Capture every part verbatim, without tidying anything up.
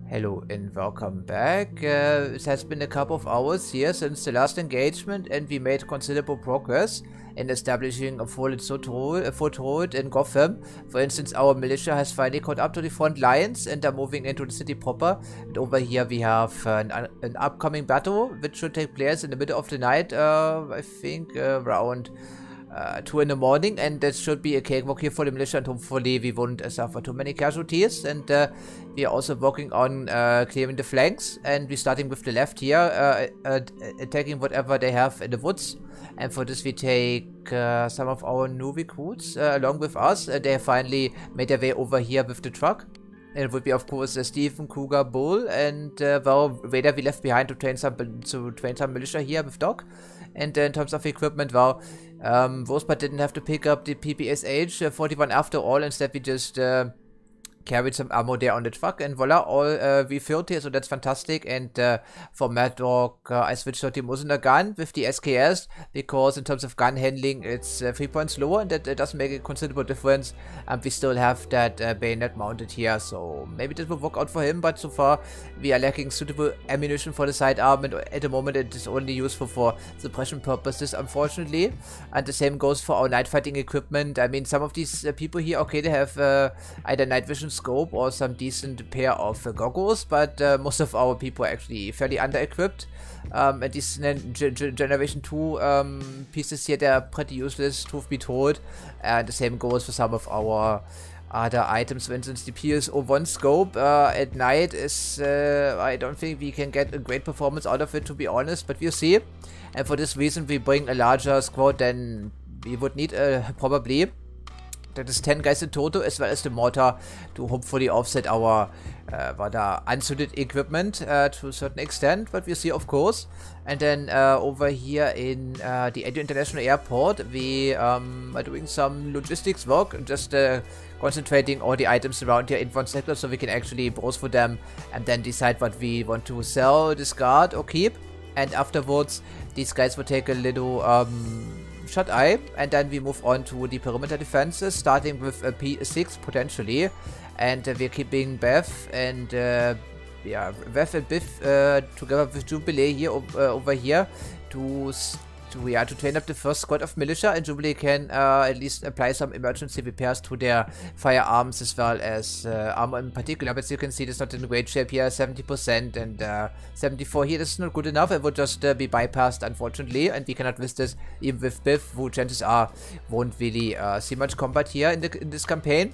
Hello and welcome back. Uh, it has been a couple of hours here since the last engagement, and we made considerable progress in establishing a full foothold, a foothold in Gotham. For instance, our militia has finally caught up to the front lines and are moving into the city proper. And over here we have an, an upcoming battle which should take place in the middle of the night, uh, I think uh, around Uh, two in the morning, and that should be a cakewalk here for the militia, and hopefully we won't uh, suffer too many casualties. And uh, we are also working on uh, clearing the flanks, and we're starting with the left here, uh, uh, attacking whatever they have in the woods. And for this we take uh, some of our new recruits uh, along with us. Uh, they have finally made their way over here with the truck. And it would be, of course, uh, Stephen, Cougar, Bull, and uh, well, Vader we left behind to train some to train some militia here with Doc. And uh, in terms of equipment, well, um, Rosebud didn't have to pick up the P P S H forty-one after all. Instead, we just uh, carried some ammo there on the truck, and voila, all uh, refilled here, so that's fantastic. And uh, for Mad Dog, uh, I switched out the Musener gun with the S K S, because in terms of gun handling, it's uh, three points lower, and that uh, doesn't make a considerable difference. And we still have that uh, bayonet mounted here, so maybe this will work out for him, but so far we are lacking suitable ammunition for the sidearm, and at the moment it is only useful for suppression purposes, unfortunately. And the same goes for our night fighting equipment. I mean, some of these uh, people here, okay, they have uh, either night vision scope or some decent pair of uh, goggles, but uh, most of our people are actually fairly under-equipped. Um, and these G G Generation two um, pieces here, they're pretty useless, truth be told. And the same goes for some of our other items. For instance, the P S O one scope uh, at night is, uh, I don't think we can get a great performance out of it, to be honest, but we'll see. And for this reason, we bring a larger squad than we would need, uh, probably. That is ten guys in total, as well as the mortar, to hopefully offset our uh, rather unsuited equipment uh, to a certain extent, but we'll see, of course. And then uh, over here in uh, the Edo International Airport, we um, are doing some logistics work, just uh, concentrating all the items around here in one sector, so we can actually browse for them and then decide what we want to sell, discard, or keep. And afterwards, these guys will take a little um, shut eye, and then we move on to the perimeter defenses, starting with a P six potentially. And uh, we're keeping Beth and uh, yeah, Beth and Biff uh, together with Jubilee here uh, over here to to yeah to train up the first squad of militia, and Jubilee can uh, at least apply some emergency repairs to their firearms as well as uh, armor in particular. But as you can see, it's not in great shape here, seventy percent and uh, seventy-four here. This is not good enough. It would just uh, be bypassed, unfortunately, and we cannot risk this even with Biff, who chances are won't really uh, see much combat here in, the, in this campaign.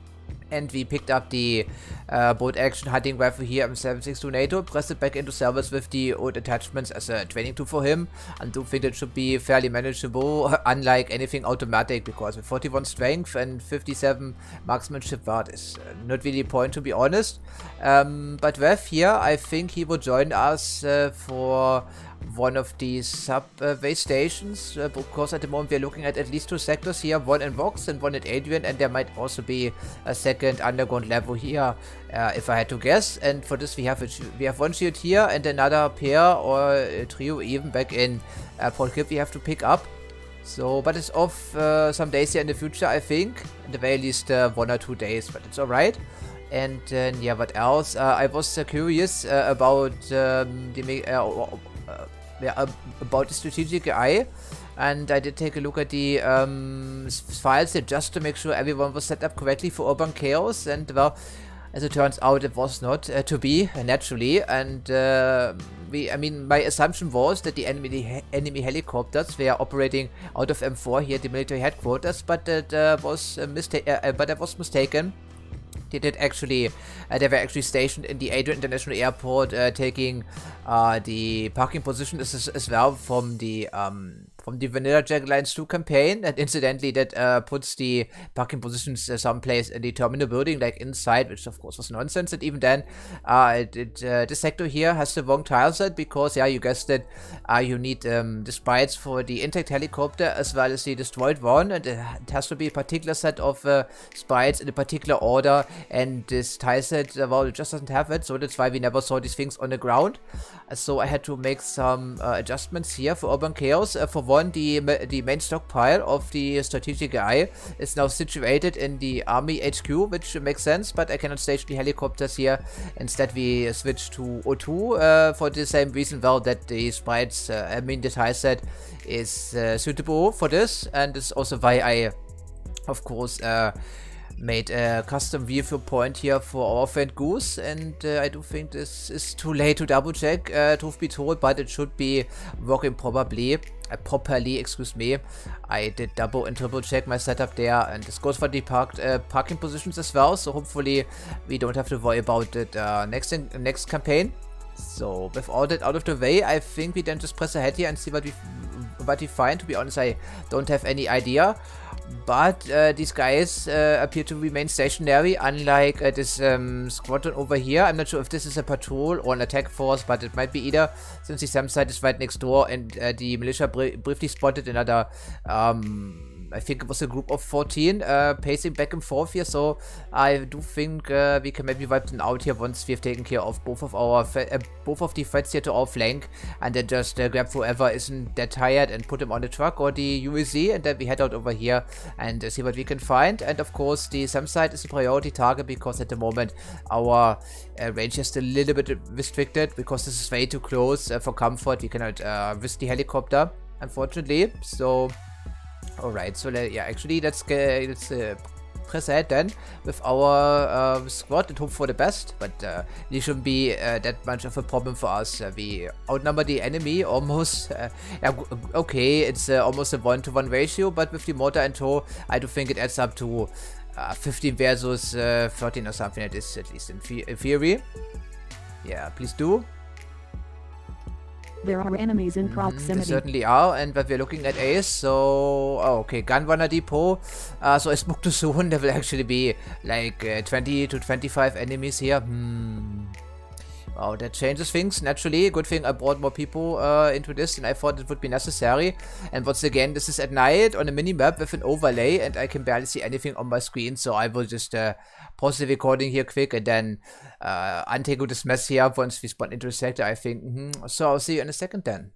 And we picked up the uh, bolt action hunting rifle here in seven six two NATO, pressed it back into service with the old attachments as a training tool for him, and do think it should be fairly manageable, unlike anything automatic, because with forty-one strength and fifty-seven marksmanship, that is uh, not really a point, to be honest. Um, but Rev here, I think he will join us uh, for one of these subway uh, stations, uh, because at the moment we are looking at at least two sectors here, one in Vox and one at Adrian, and there might also be a second underground level here, uh, if I had to guess. And for this we have a we have one shield here and another pair or a trio even back in uh, Port Clip we have to pick up. So, but it's off uh, some days here in the future, I think, at the very least uh, one or two days, but it's alright. And uh, yeah, what else? Uh, I was uh, curious uh, about um, the uh, Uh, yeah, about the strategic eye, and I did take a look at the um, files here just to make sure everyone was set up correctly for Urban Chaos, and well, as it turns out, it was not uh, to be, uh, naturally. And uh, we, I mean, my assumption was that the enemy the enemy helicopters were operating out of M four here at the military headquarters, but that uh, was a mistake. Uh, but I was mistaken. They did actually, uh, they were actually stationed in the Adrian International Airport, uh, taking uh, the parking position as, as well from the um, from the vanilla Jagged Alliance two campaign, and incidentally that uh, puts the parking positions uh, someplace in the terminal building, like inside, which of course was nonsense. And even then, uh, it, it, uh, this sector here has the wrong tile set, because yeah, you guessed it, uh, you need um, the sprites for the intact helicopter as well as the destroyed one, and it has to be a particular set of uh, sprites in a particular order, and this tile set, uh, well, it just doesn't have it, so that's why we never saw these things on the ground. Uh, so I had to make some uh, adjustments here for Urban Chaos. Uh, for one, the, the main stockpile of the strategic eye is now situated in the army H Q, which makes sense, but I cannot station the helicopters here. Instead, we switch to O two uh, for the same reason, well, that the sprites, uh, I mean the tile set is uh, suitable for this, and it's also why I, of course, uh, made a custom view point here for our friend Goose, and uh, I do think this is too late to double check, uh, truth be told, but it should be working probably, uh, properly, excuse me. I did double and triple check my setup there, and this goes for the parked, uh, parking positions as well, so hopefully we don't have to worry about it uh, next, in, next campaign. So with all that out of the way, I think we then just press ahead here and see what we, what we find. To be honest, I don't have any idea. But uh, these guys uh, appear to remain stationary, unlike uh, this um, squadron over here. I'm not sure if this is a patrol or an attack force, but it might be either, since the SAM site is right next door, and uh, the militia br briefly spotted another, um, I think it was a group of fourteen, uh, pacing back and forth here, so I do think uh, we can maybe wipe them out here once we've taken care of both of our uh, both of the threats here to our flank, and then just uh, grab whoever isn't that tired and put them on the truck or the U A Z, and then we head out over here and uh, see what we can find. And of course the SAM site is a priority target, because at the moment our uh, range is still a little bit restricted, because this is way too close uh, for comfort. We cannot uh, risk the helicopter, unfortunately. So alright, so uh, yeah, actually let's get let's uh, press ahead then with our uh, squad and hope for the best, but uh, it shouldn't be uh, that much of a problem for us. Uh, we outnumber the enemy almost. Uh, yeah, okay, it's uh, almost a one to one ratio, but with the mortar and tow, I do think it adds up to uh, fifteen versus uh, thirteen or something like this, at least in, in theory. Yeah, please do. There are enemies in proximity. Mm, there certainly are, and but we're looking at Ace, so... Oh, okay, Gunrunner Depot. Uh, so I spoke too soon, there will actually be like uh, twenty to twenty-five enemies here. Hmm... Wow, that changes things, naturally. Good thing I brought more people uh, into this than I thought it would be necessary. And once again, this is at night on a mini-map with an overlay, and I can barely see anything on my screen, so I will just uh, pause the recording here quick and then uh, untangle this mess here once we spawn into the sector, I think. Mm-hmm. So I'll see you in a second then.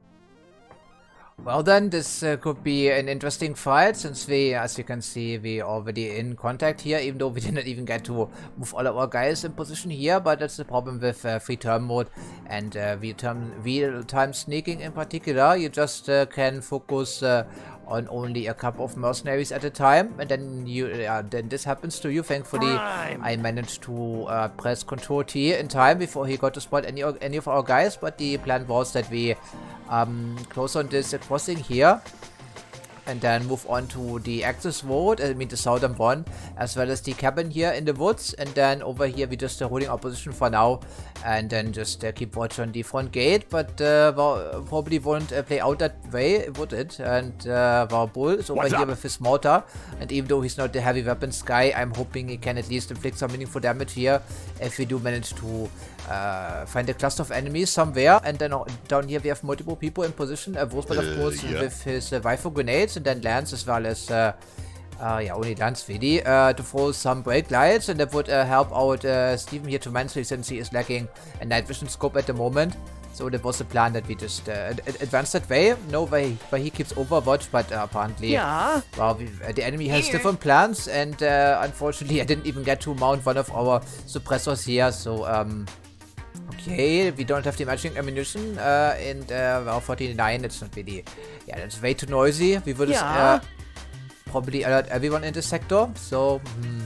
Well then, this uh, could be an interesting fight, since we, as you can see, we are already in contact here, even though we did not even get to move all of our guys in position here, but that's the problem with uh, free term mode and uh, real-time real time sneaking in particular. You just uh, can focus uh, on only a couple of mercenaries at a time, and then you uh, then this happens to you. Thankfully, Prime. I managed to uh, press Control T in time before he got to spot any, any of our guys, but the plan was that we um, close on this uh, crossing here and then move on to the access road, I mean the southern one, as well as the cabin here in the woods, and then over here we just uh, holding our position for now, and then just uh, keep watch on the front gate, but uh, well, probably won't uh, play out that way, would it? And uh, our bull is over What's here up? with his mortar, and even though he's not the heavy weapons guy, I'm hoping he can at least inflict some meaningful damage here if we do manage to uh, find a cluster of enemies somewhere. And then uh, down here we have multiple people in position, uh, Wolfman, of course, uh, yeah. with his uh, rifle grenades, and then Lance as well as uh, uh, yeah, only Lance really uh, to throw some brake lights, and that would uh, help out uh, Steven here tremendously, since he is lacking a night vision scope at the moment. So that was the plan, that we just uh, advance that way. No way where he keeps Overwatch, but uh, apparently yeah. well, we, uh, the enemy has here. different plans, and uh, unfortunately I didn't even get to mount one of our suppressors here, so um, okay, we don't have the matching ammunition, uh, and uh, well, forty-nine, that's not really, yeah, that's way too noisy. We would yeah. uh, probably alert everyone in this sector, so, hmm.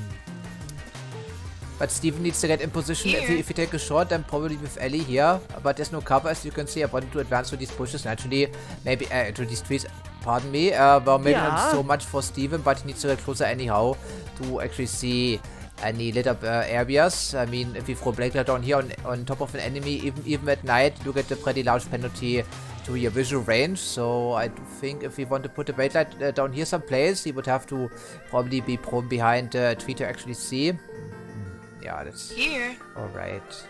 But Steven needs to get in position. If we, if we take a shot, then probably with Ellie here, but there's no cover, as you can see. I wanted to advance to these bushes naturally, maybe uh, to these trees, pardon me, uh, well, maybe yeah. not so much for Steven, but he needs to get closer anyhow to actually see any lit up uh, areas. I mean, if we throw Blake Light down here on, on top of an enemy, even even at night, you get a pretty large penalty to your visual range. So I do think if we want to put a Blake Light uh, down here someplace, he would have to probably be prone behind a uh, tree to actually see. Yeah, that's here. Alright.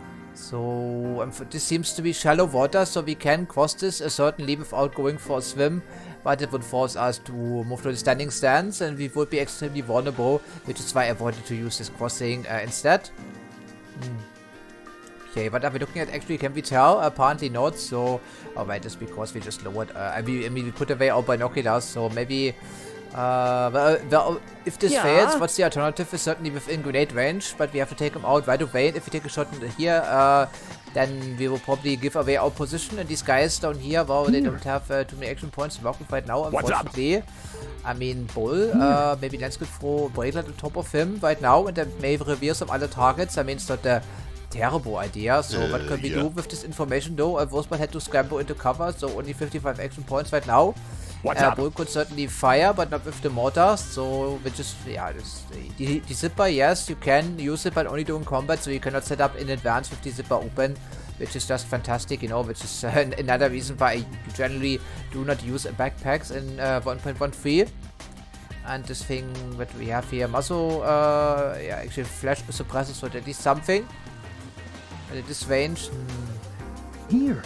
So um, this seems to be shallow water, so we can cross this uh, certainly without going for a swim, but it would force us to move to the standing stance, and we would be extremely vulnerable, which is why I wanted to use this crossing uh, instead. Hmm. Okay, but are we looking at actually, can we tell? Apparently not, so... Oh, wait, that's because we just lowered... Uh, I, mean, I mean, we put away our binoculars, so maybe... Uh, well, well, if this yeah. fails, what's the alternative? Is certainly within grenade range, but we have to take them out right away. And if we take a shot in here, uh, then we will probably give away our position. And these guys down here, well, they don't have uh, too many action points to work with right now, unfortunately. I mean, Bull, uh, maybe Lance could throw Braidlet on top of him right now, and then may reveal some other targets. I mean, it's not a terrible idea. So, uh, what can we yeah. do with this information, though? Uh, Wolfsman had to scramble into cover, so only fifty-five action points right now. Uh, Bull could certainly fire, but not with the mortars, so which is, yeah, this, the, the zipper, yes, you can use it, but only during combat, so you cannot set up in advance with the zipper open, which is just fantastic, you know, which is uh, another reason why I generally do not use backpacks in uh, one point one three. And this thing that we have here, muzzle, uh, yeah, actually flash suppressor, so that is something. And at this range, hmm. here.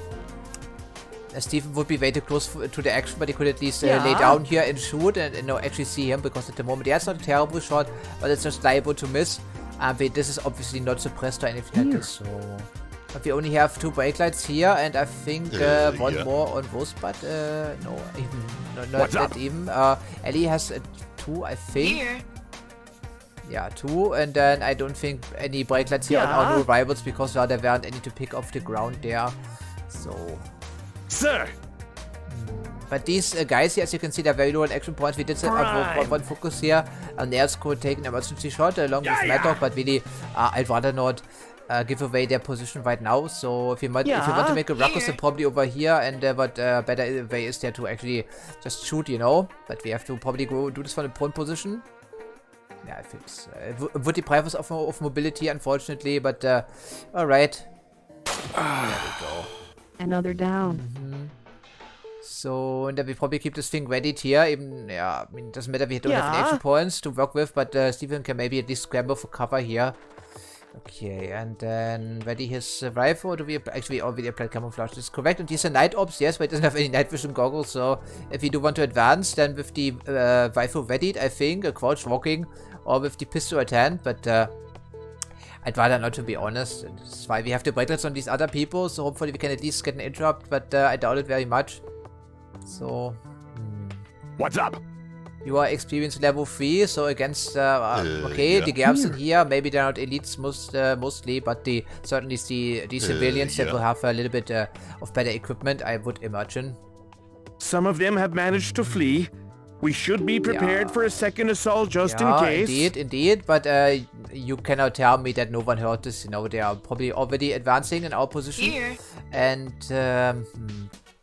Uh, Stephen would be way too close to the action, but he could at least uh, yeah. lay down here and shoot and, and no, actually see him, because at the moment, yeah, it's not a terrible shot, but it's just liable to miss. And uh, this is obviously not suppressed or anything here. like this, so... But we only have two brake lights here, and I think uh, uh, one yeah. more on both, but uh, no, even, no, not, What's not up? even. Uh, Ellie has uh, two, I think. Here. Yeah, two, and then I don't think any brake lights here yeah. on our new rivals, because uh, there weren't any to pick off the ground there. So... Sir! But these uh, guys here, as you can see, they're very low on action points. We did set up one, one focus here. And Nails could take an emergency shot along yeah, with Maddock, yeah. but really, uh, I'd rather not uh, give away their position right now. So if you might, yeah. if you want to make a ruckus, then probably over here. And uh, what uh, better way is there to actually just shoot, you know? But we have to probably go do this from the prone position. Yeah, I think it's, uh, it would deprive us of, of mobility, unfortunately. But uh, all right, there we go. Another down. Mm-hmm. So, and then we probably keep this thing ready here. Even, yeah, I mean, it doesn't matter, we don't yeah. have any action points to work with, but uh, Stephen can maybe at least scramble for cover here. Okay, and then ready his uh, rifle. Or do we actually already applied camouflage? This is correct. And these are night ops, yes, but it doesn't have any night vision goggles. So, if you do want to advance, then with the uh, rifle readied, I think, a crouch walking, or with the pistol at hand, but uh, I'd rather not, to be honest. And this is why we have the breaklets on these other people, so hopefully we can at least get an interrupt, but uh, I doubt it very much. So, hmm. What's up? You are experience level three, so against, uh, uh, okay, yeah. the Gabs in here, maybe they're not elites most, uh, mostly, but the certainly the, the civilians uh, yeah. that will have a little bit uh, of better equipment, I would imagine. Some of them have managed to flee. We should be prepared yeah. for a second assault just yeah, in case. Indeed, indeed, but uh, you cannot tell me that no one heard this. You know, they are probably already advancing in our position. Here. And, um, hmm.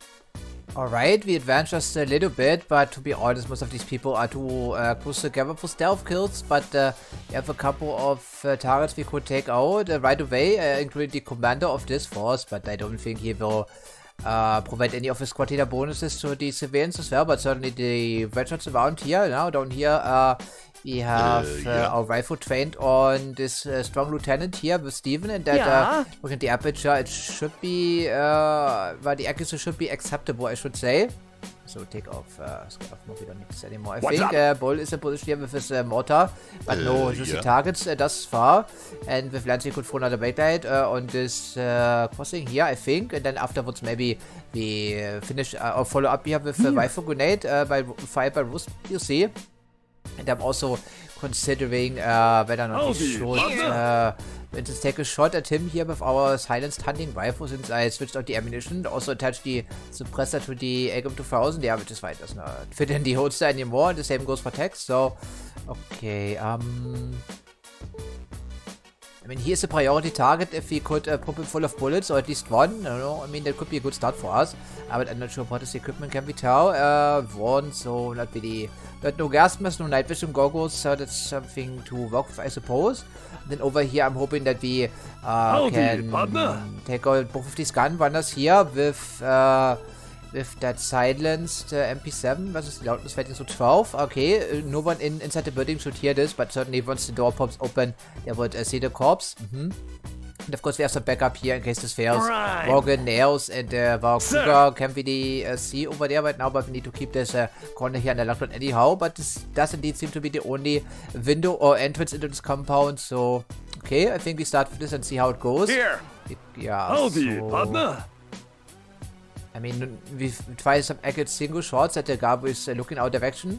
Alright, we advanced just a little bit, but to be honest, most of these people are too uh, close together for stealth kills, but uh, we have a couple of uh, targets we could take out uh, right away, uh, including the commander of this force, but I don't think he will uh, provide any of his squad leader bonuses to the civilians as well, but certainly the red shots around here, now down here, uh, we have uh, yeah. uh, our rifle trained on this uh, strong lieutenant here with Steven, and that, yeah. uh, looking at the aperture, it should be, uh, well, the accuracy should be acceptable, I should say. So take off, uh, scale off more, we don't need this anymore. I What's think uh, Bull is in position here with his uh, mortar, but uh, no juicy yeah. targets uh, thus far. And with Lance, he could throw another backlight uh, on this uh, crossing here, I think. And then afterwards, maybe we uh, finish uh, or follow up here with a uh, rifle grenade uh, by fired by Rust, you see. And I'm also considering uh, whether or not we should uh, just take a shot at him here with our silenced hunting rifle, since I switched out the ammunition. Also attach the suppressor to the A G M two thousand, yeah, which is fine, does not fit in the holster anymore. And the same goes for text. So, okay, um... I mean, here's a priority target if we could uh, pop him full of bullets, or at least one. I don't know. I mean, that could be a good start for us. Uh, but I'm not sure about this equipment, can we tell? Uh, one, so not really. But no gas mask, no night vision goggles, so that's something to work with, I suppose. And then over here, I'm hoping that we uh, can take out both of these gun runners here with uh, with that silenced uh, M P seven versus the loudness setting to twelve. Okay, uh, no one in inside the building should hear this, but certainly once the door pops open, they would uh, see the corpse. Mm-hmm. And of course, we have some backup here in case this fails. Prime. Morgan, Nails, and uh, Vakuga can really uh, see over there right now, but we need to keep this uh, corner here unlocked anyhow. But this does indeed seem to be the only window or entrance into this compound. So, okay, I think we start with this and see how it goes. Here. It, yeah, Howdy, so, partner. I mean, we try some accurate single shots that the Gabu is uh, looking our direction.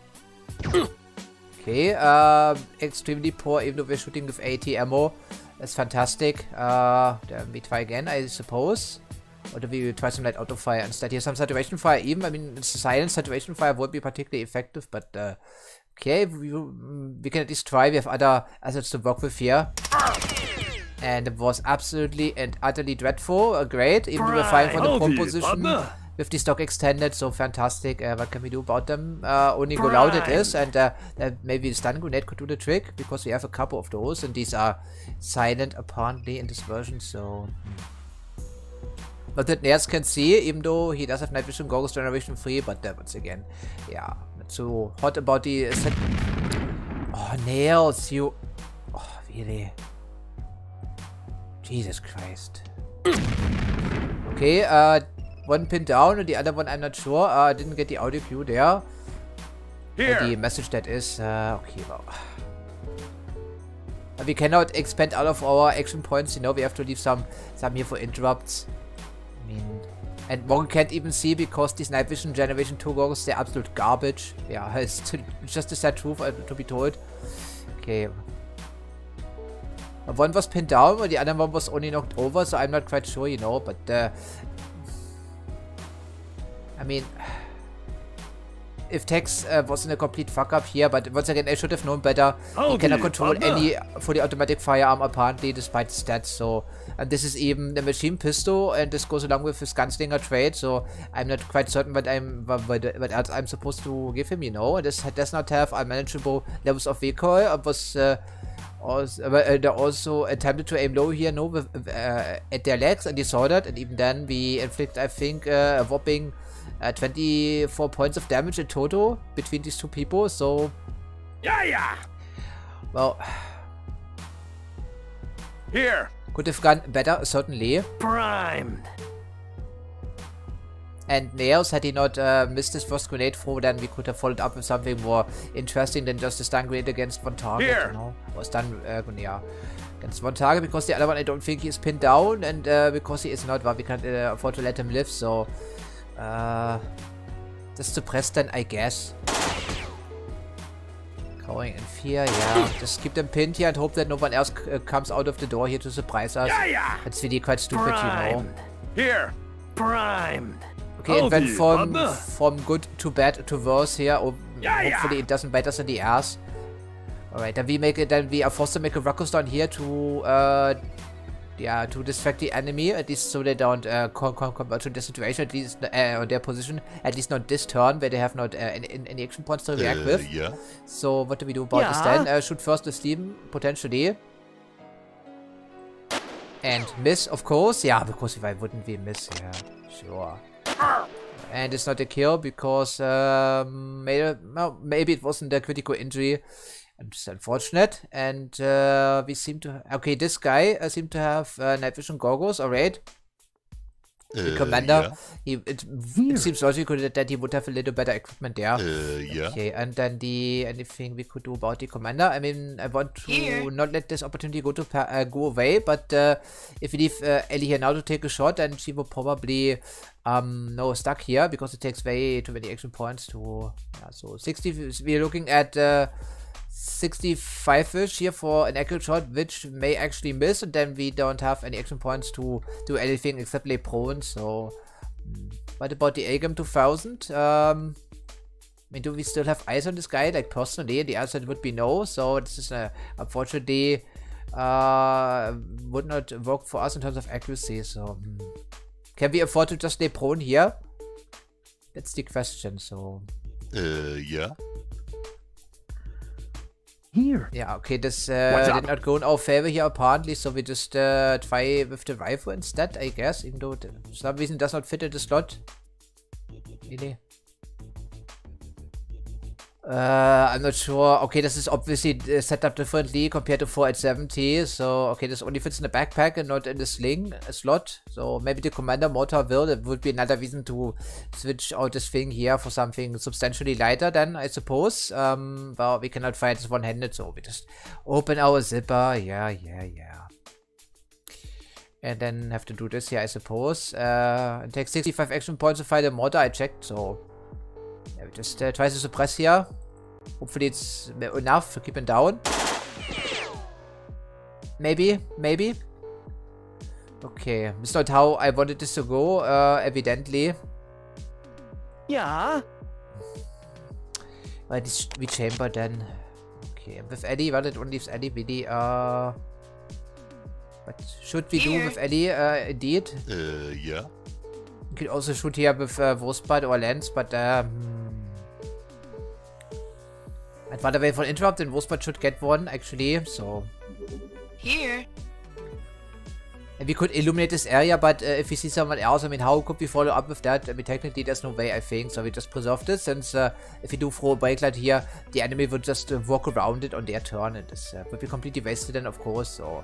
Okay, uh, extremely poor, even though we're shooting with eighty ammo. That's fantastic. Uh, then we try again, I suppose. Or do we try some light auto fire instead? Here, some saturation fire even. I mean, silent saturation fire won't be particularly effective, but uh, okay, we, we can at least try. We have other assets to work with here. And it was absolutely and utterly dreadful. Uh, great. Even though we're fighting for the pole position with the stock extended. So fantastic. Uh, what can we do about them? Uh, only go loud it is. And uh, uh, maybe the stun grenade could do the trick. Because we have a couple of those. And these are silent apparently in this version. So... But that Nails can see. Even though he does have night vision goggles generation three. But uh, once again. Yeah. Not so hot about the... Set. Oh, Nails. You... Oh, really... Jesus Christ. Okay, uh, one pin down and the other one I'm not sure. I uh, didn't get the audio cue there. Here. Uh, the message that is, uh, okay, well. Uh, we cannot expand out of our action points, you know, we have to leave some, some here for interrupts. I mean, and Morgan can't even see because these night vision generation two goggles, they're absolute garbage. Yeah, it's just a sad truth uh, to be told. Okay. One was pinned down, but the other one was only knocked over, so I'm not quite sure, you know, but, uh, I mean, if Tex uh, wasn't a complete fuck-up here, but once again, I should have known better. Oh, he cannot control any fully automatic firearm, apparently, despite the stats, so, and this is even the machine pistol, and this goes along with his gunslinger trait, so I'm not quite certain what I'm, what, what else I'm supposed to give him, you know, this does not have unmanageable levels of recoil. It was, uh, Also, uh, they also attempted to aim low here, no, with, uh, at their legs, and they saw that, and even then we inflict, I think, uh, a whopping uh, twenty-four points of damage in total between these two people, so... Yeah, yeah! Well... Here! Could have gone better, certainly. Primed! And Nails, had he not uh, missed his first grenade throw, then we could have followed up with something more interesting than just a stun grenade against one target, Here. you know? Or stun uh, grenade, yeah. Against one target, because the other one I don't think he is pinned down, and uh, because he is not, well, we can't uh, afford to let him live, so... Uh, just suppress then, I guess. Going in fear, yeah. Just keep them pinned here and hope that no one else uh, comes out of the door here to surprise us. Yeah, yeah. That's really quite stupid, Primed. you know. Here! Primed! Okay, it went Howdy, from, partner. from good to bad to worse here. Oh, Yeah, hopefully yeah. it doesn't bite us in the ass. Alright, then we make it, then we are forced to make a ruckus down here to, uh, yeah, to distract the enemy, at least so they don't uh, come con con to the situation, at least, uh, or their position, at least not this turn, where they have not uh, any, any action points to react Uh, with. yeah. So, what do we do about Yeah. this then? Uh, shoot first with Steam, potentially. And miss, of course. Yeah, because why wouldn't we miss? Yeah, sure. And it's not a kill because um, maybe, well, maybe it wasn't a critical injury. It's unfortunate. And uh, we seem to... Okay, this guy uh, seemed to have uh, night vision goggles, alright. The Uh, commander, yeah. he, it, it seems logical that, that he would have a little better equipment there. Uh, yeah. Okay, and then the anything we could do about the commander. I mean, I want to Here. not let this opportunity go to pa uh, go away, but uh, if we leave uh, Ellie here now to take a shot, then she will probably um no stuck here because it takes way too many action points to. Yeah, so sixty. We're looking at uh, sixty-five-ish here for an accurate shot, which may actually miss, and then we don't have any action points to do anything except lay prone. So, mm. What about the A-Gam two thousand? Um, I mean, do we still have eyes on this guy? Like, personally, the answer would be no. So, this is, uh, unfortunately, uh, would not work for us in terms of accuracy. So, mm. Can we afford to just lay prone here? That's the question, so... Uh, yeah. Here. Yeah, okay, this uh, did not go in our favor here apparently, so we just uh, try with the rifle instead, I guess, even though it, for some reason does not fit in the slot. Really? Uh, I'm not sure. Okay, this is obviously uh, set up differently compared to four eight seventy. So, okay, this only fits in the backpack and not in the sling uh, slot. So, maybe the commander motor will. That would be another reason to switch out this thing here for something substantially lighter then, I suppose. Um, well, we cannot fire this one-handed, so we just open our zipper. Yeah, yeah, yeah. And then have to do this here, I suppose. Uh, it takes sixty-five action points to fire the motor. I checked, so... Yeah, we just uh, try to suppress here. Hopefully it's enough to keep him down. Maybe, maybe. Okay, it's not how I wanted this to go, uh, evidently. Yeah. Well, this we chamber then. Okay, with Ellie, well, it only leaves Ellie really, uh... What should we do with Ellie, uh, indeed? Uh, yeah. You could also shoot here with uh, Wurstbad or Lens, but um, I'd rather wait for an interrupt, and Wurstbad should get one actually. So here, and we could illuminate this area, but uh, if we see someone else, I mean, how could we follow up with that? I mean, technically, there's no way, I think. So we just preserve this, since uh, if we do throw a brake light here, the enemy would just uh, walk around it on their turn, and this uh, would be completely wasted, then, of course. So.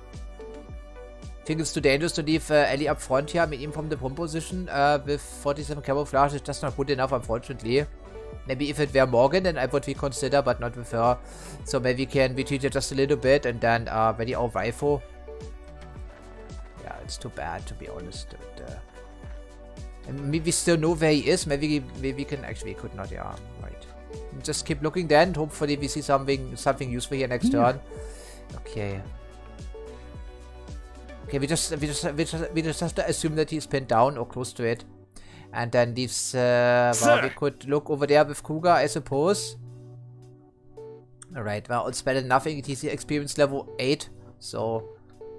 I think it's too dangerous to leave uh, Ellie up front here. I mean, even from the prom position uh, with forty-seven camouflage, it's just not good enough, unfortunately. Maybe if it were Morgan, then I would reconsider, but not with her. So maybe we can retreat it just a little bit and then uh, ready our rifle. Yeah, it's too bad, to be honest. But, uh, and maybe we still know where he is. Maybe, maybe we can actually, we could not, yeah, right. Just keep looking then. Hopefully we see something, something useful here next yeah. turn. Okay. Okay, we just we just we just we just have to assume that he's pinned down or close to it, and then leaves. Uh, well, we could look over there with Cougar, I suppose. All right. Well, it's better than nothing. It is experience level eight, so.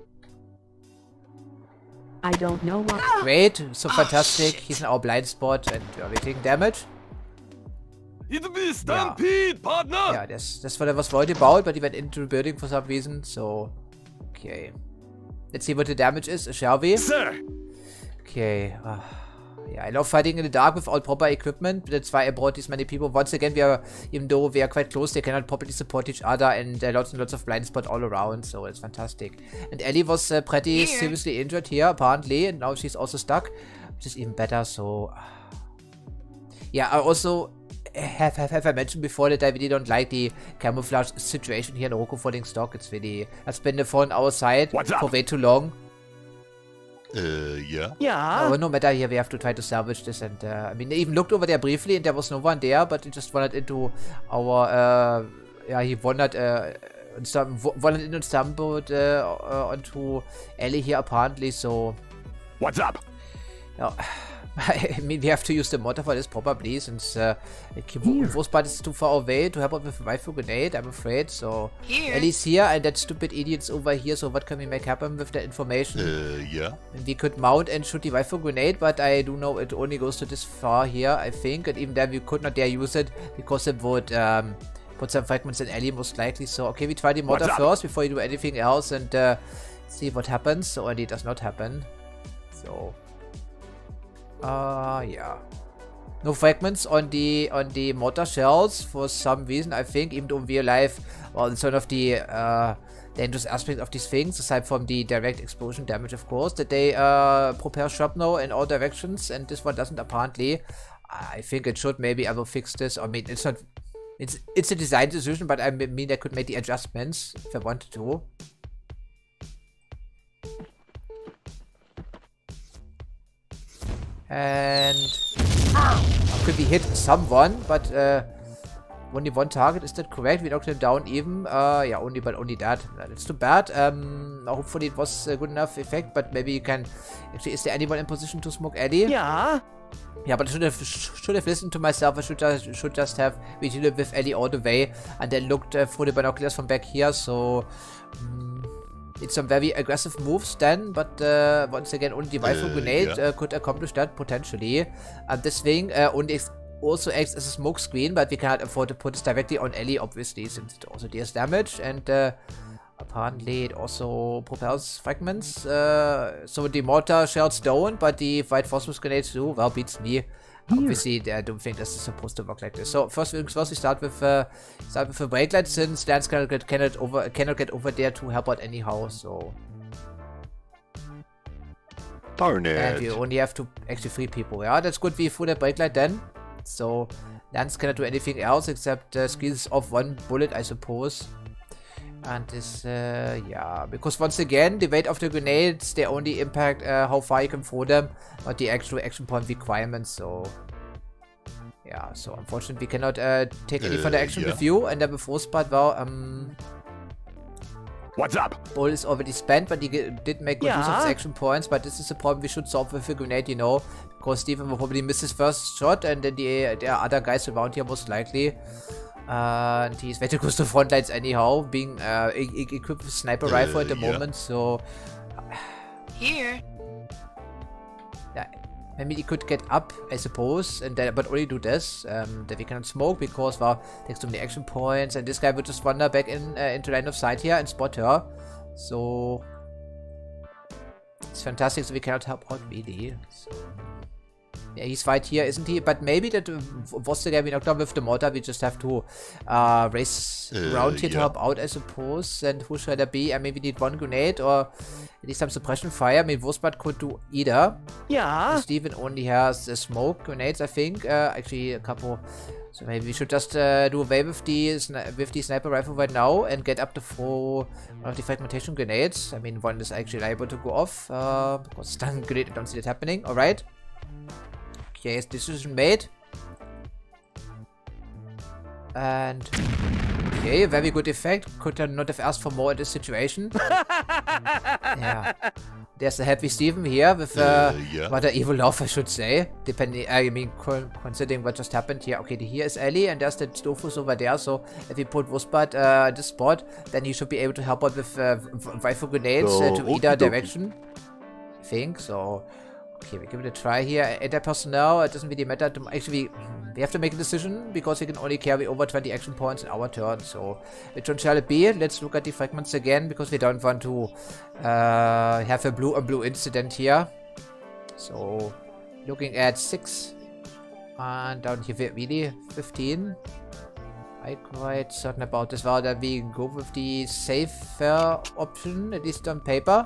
I don't know what. Great, so fantastic. He's in our blind spot, and we are taking damage. It'll be stampede, yeah. partner. Yeah, that's that's what I was worried about, but he went into the building for some reason. So, okay. Let's see what the damage is, shall we? Sir. Okay. Uh, yeah, I love fighting in the dark without proper equipment. That's why I brought these many people. Once again, we are, even though we are quite close, they cannot properly support each other, and uh, lots and lots of blind spot all around. So it's fantastic. And Ellie was uh, pretty here. seriously injured here, apparently, and now she's also stuck, which is even better. So, yeah, I also. Have, have, have I mentioned before that I really don't like the camouflage situation here in Arulco falling stock? It's really, that's been on our side for way too long. Uh, yeah. Yeah. Oh, no matter here, we have to try to salvage this, and uh, I mean, they even looked over there briefly, and there was no one there, but he just wandered into our, uh, yeah, he wandered, uh, and some, wandered in and stumbled uh, uh, onto Ellie here apparently, so. What's up? Yeah. I mean, we have to use the motor for this probably, since uh, Wurstbad is too far away to help out with a rifle grenade, I'm afraid. So, here. Ellie's here, and that stupid idiot's over here. So, what can we make happen with that information? Uh, yeah. And we could mount and shoot the rifle grenade, but I do know it only goes to this far here, I think. And even then, we could not dare use it because it would um, put some fragments in Ellie, most likely. So, okay, we try the motor first before you do anything else, and uh, see what happens. So, and it does not happen. So. Uh, yeah. No fragments on the on the mortar shells for some reason, I think, even though in real life, well, it's one of the uh, dangerous aspects of these things, aside from the direct explosion damage, of course, that they uh, propel shrapnel in all directions, and this one doesn't apparently. I think it should. Maybe I will fix this. I mean, it's not. It's it's a design decision, but I mean I could make the adjustments if I wanted to. And could we hit someone, but uh, only one target, is that correct? We knocked him down even, uh, yeah, only, but only that. That's too bad. Um, hopefully it was a good enough effect, but maybe you can, actually, is there anyone in position to smoke Eddie? Yeah. Yeah, but I should have, should have listened to myself. I should just, should just have retreated with Ellie all the way, and then looked uh, through the binoculars from back here, so... Um, it's some very aggressive moves then, but uh, once again, only the rifle uh, grenade yeah. uh, could accomplish that potentially. And this thing uh, only also acts as a smoke screen, but we cannot afford to put this directly on Ellie, obviously, since it also deals damage, and uh, apparently it also propels fragments. Uh, so the mortar shells don't, but the white phosphorus grenades do. Well, beats me. Here. Obviously, I don't think this is supposed to work like this. So first things first, we start with uh, start with a brake light, since Lance cannot get, cannot over cannot get over there to help out anyhow. So Darn it. and we only have to actually three people. Yeah, that's good. We threw that brake light then. So Lance cannot do anything else except uh, squeeze off one bullet, I suppose. And this, uh, yeah, because once again, the weight of the grenades, they only impact uh, how far you can throw them, not the actual action point requirements. So yeah, so unfortunately, we cannot uh, take any Uh, further action yeah. with you. And then the first part, well, um, What's up? Bull is already spent, but he g did make good use of his Yeah. action points. But this is a problem we should solve with a grenade, you know, because Steven will probably miss his first shot, and then the there are other guys around here most likely. Uh, and he's very close to front lines anyhow, being uh, e e equipped with sniper Uh, rifle at the yeah. moment. So Here. yeah, maybe he could get up, I suppose, and then but only do this. Um, that we cannot smoke because well, takes too many action points, and this guy would just wander back in uh, into line of sight here and spot her. So it's fantastic. So we cannot help out really. So, yeah, he's right here, isn't he? But maybe that uh, was the guy we knocked down with the mortar. We just have to uh, race Uh, around here to yeah. help out, I suppose. And who should that be? I mean, we need one grenade or at least some suppression fire. I mean, Wurstbart could do either. Yeah. Steven only has the smoke grenades, I think. Uh, actually, a couple. So maybe we should just uh, do away with the sni with the sniper rifle right now and get up to throw one of the fragmentation grenades. I mean, one is actually liable to go off. Uh, because stun grenade, I don't see that happening. All right. Okay, decision made. And okay, very good effect. Could I not have asked for more in this situation? Yeah. There's a happy Steven here with uh, Uh, yeah. rather evil love, I should say. Depending, I mean, co considering what just happened here. Okay, here is Ellie, and there's the Stofus over there. So if we put Wurstbart uh, at this spot, then he should be able to help out with uh, rifle grenades uh, to So, either okie dokie. direction. I think so. Okay, we give it a try here. Enter personnel, it doesn't really matter. To, actually, we have to make a decision because we can only carry over twenty action points in our turn. So, which one shall it be? Let's look at the fragments again because we don't want to uh, have a blue on blue incident here. So, looking at six. And down here, really, fifteen. I'm quite certain about this. Well, that we go with the safer option, at least on paper.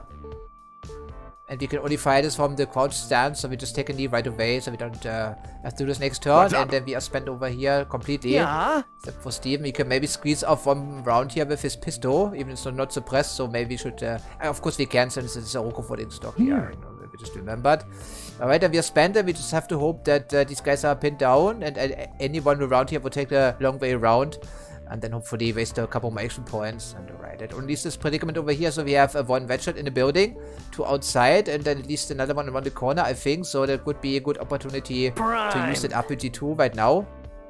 And we can only fire this from the crouch stance, so we just take a knee right away, so we don't uh, have to do this next turn. What's And up? then we are spent over here completely. Yeah. Except for Steven, we can maybe squeeze off one round here with his pistol, even if it's not suppressed, so maybe we should... Uh, of course we can, since it's a Arulco for the stock here. Here. You know, we just remembered. Alright, and we are spent, and we just have to hope that uh, these guys are pinned down, and uh, anyone around here will take the long way around. And then hopefully waste a couple more action points. And alright, that only is this predicament over here. So we have uh, one red shot in the building, two outside, and then at least another one around the corner, I think. So that would be a good opportunity Prime. to use that R P G two right now.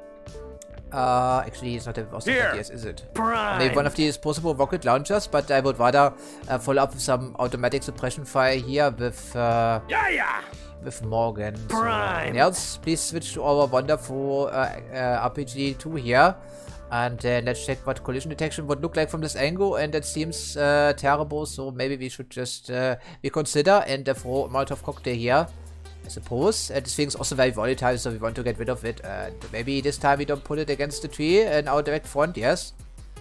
Uh, actually, it's not a Austin Here. ideas, is it? Prime. Maybe one of these possible rocket launchers, but I would rather uh, follow up with some automatic suppression fire here with uh, Yeah, yeah. with Morgan. So, Prime. else, please switch to our wonderful uh, uh, R P G two here. And uh, let's check what collision detection would look like from this angle. And that seems uh, terrible, so maybe we should just uh, reconsider and uh, throw a Molotov cocktail here, I suppose. And this thing is also very volatile, so we want to get rid of it. And maybe this time we don't put it against the tree in our direct front, yes.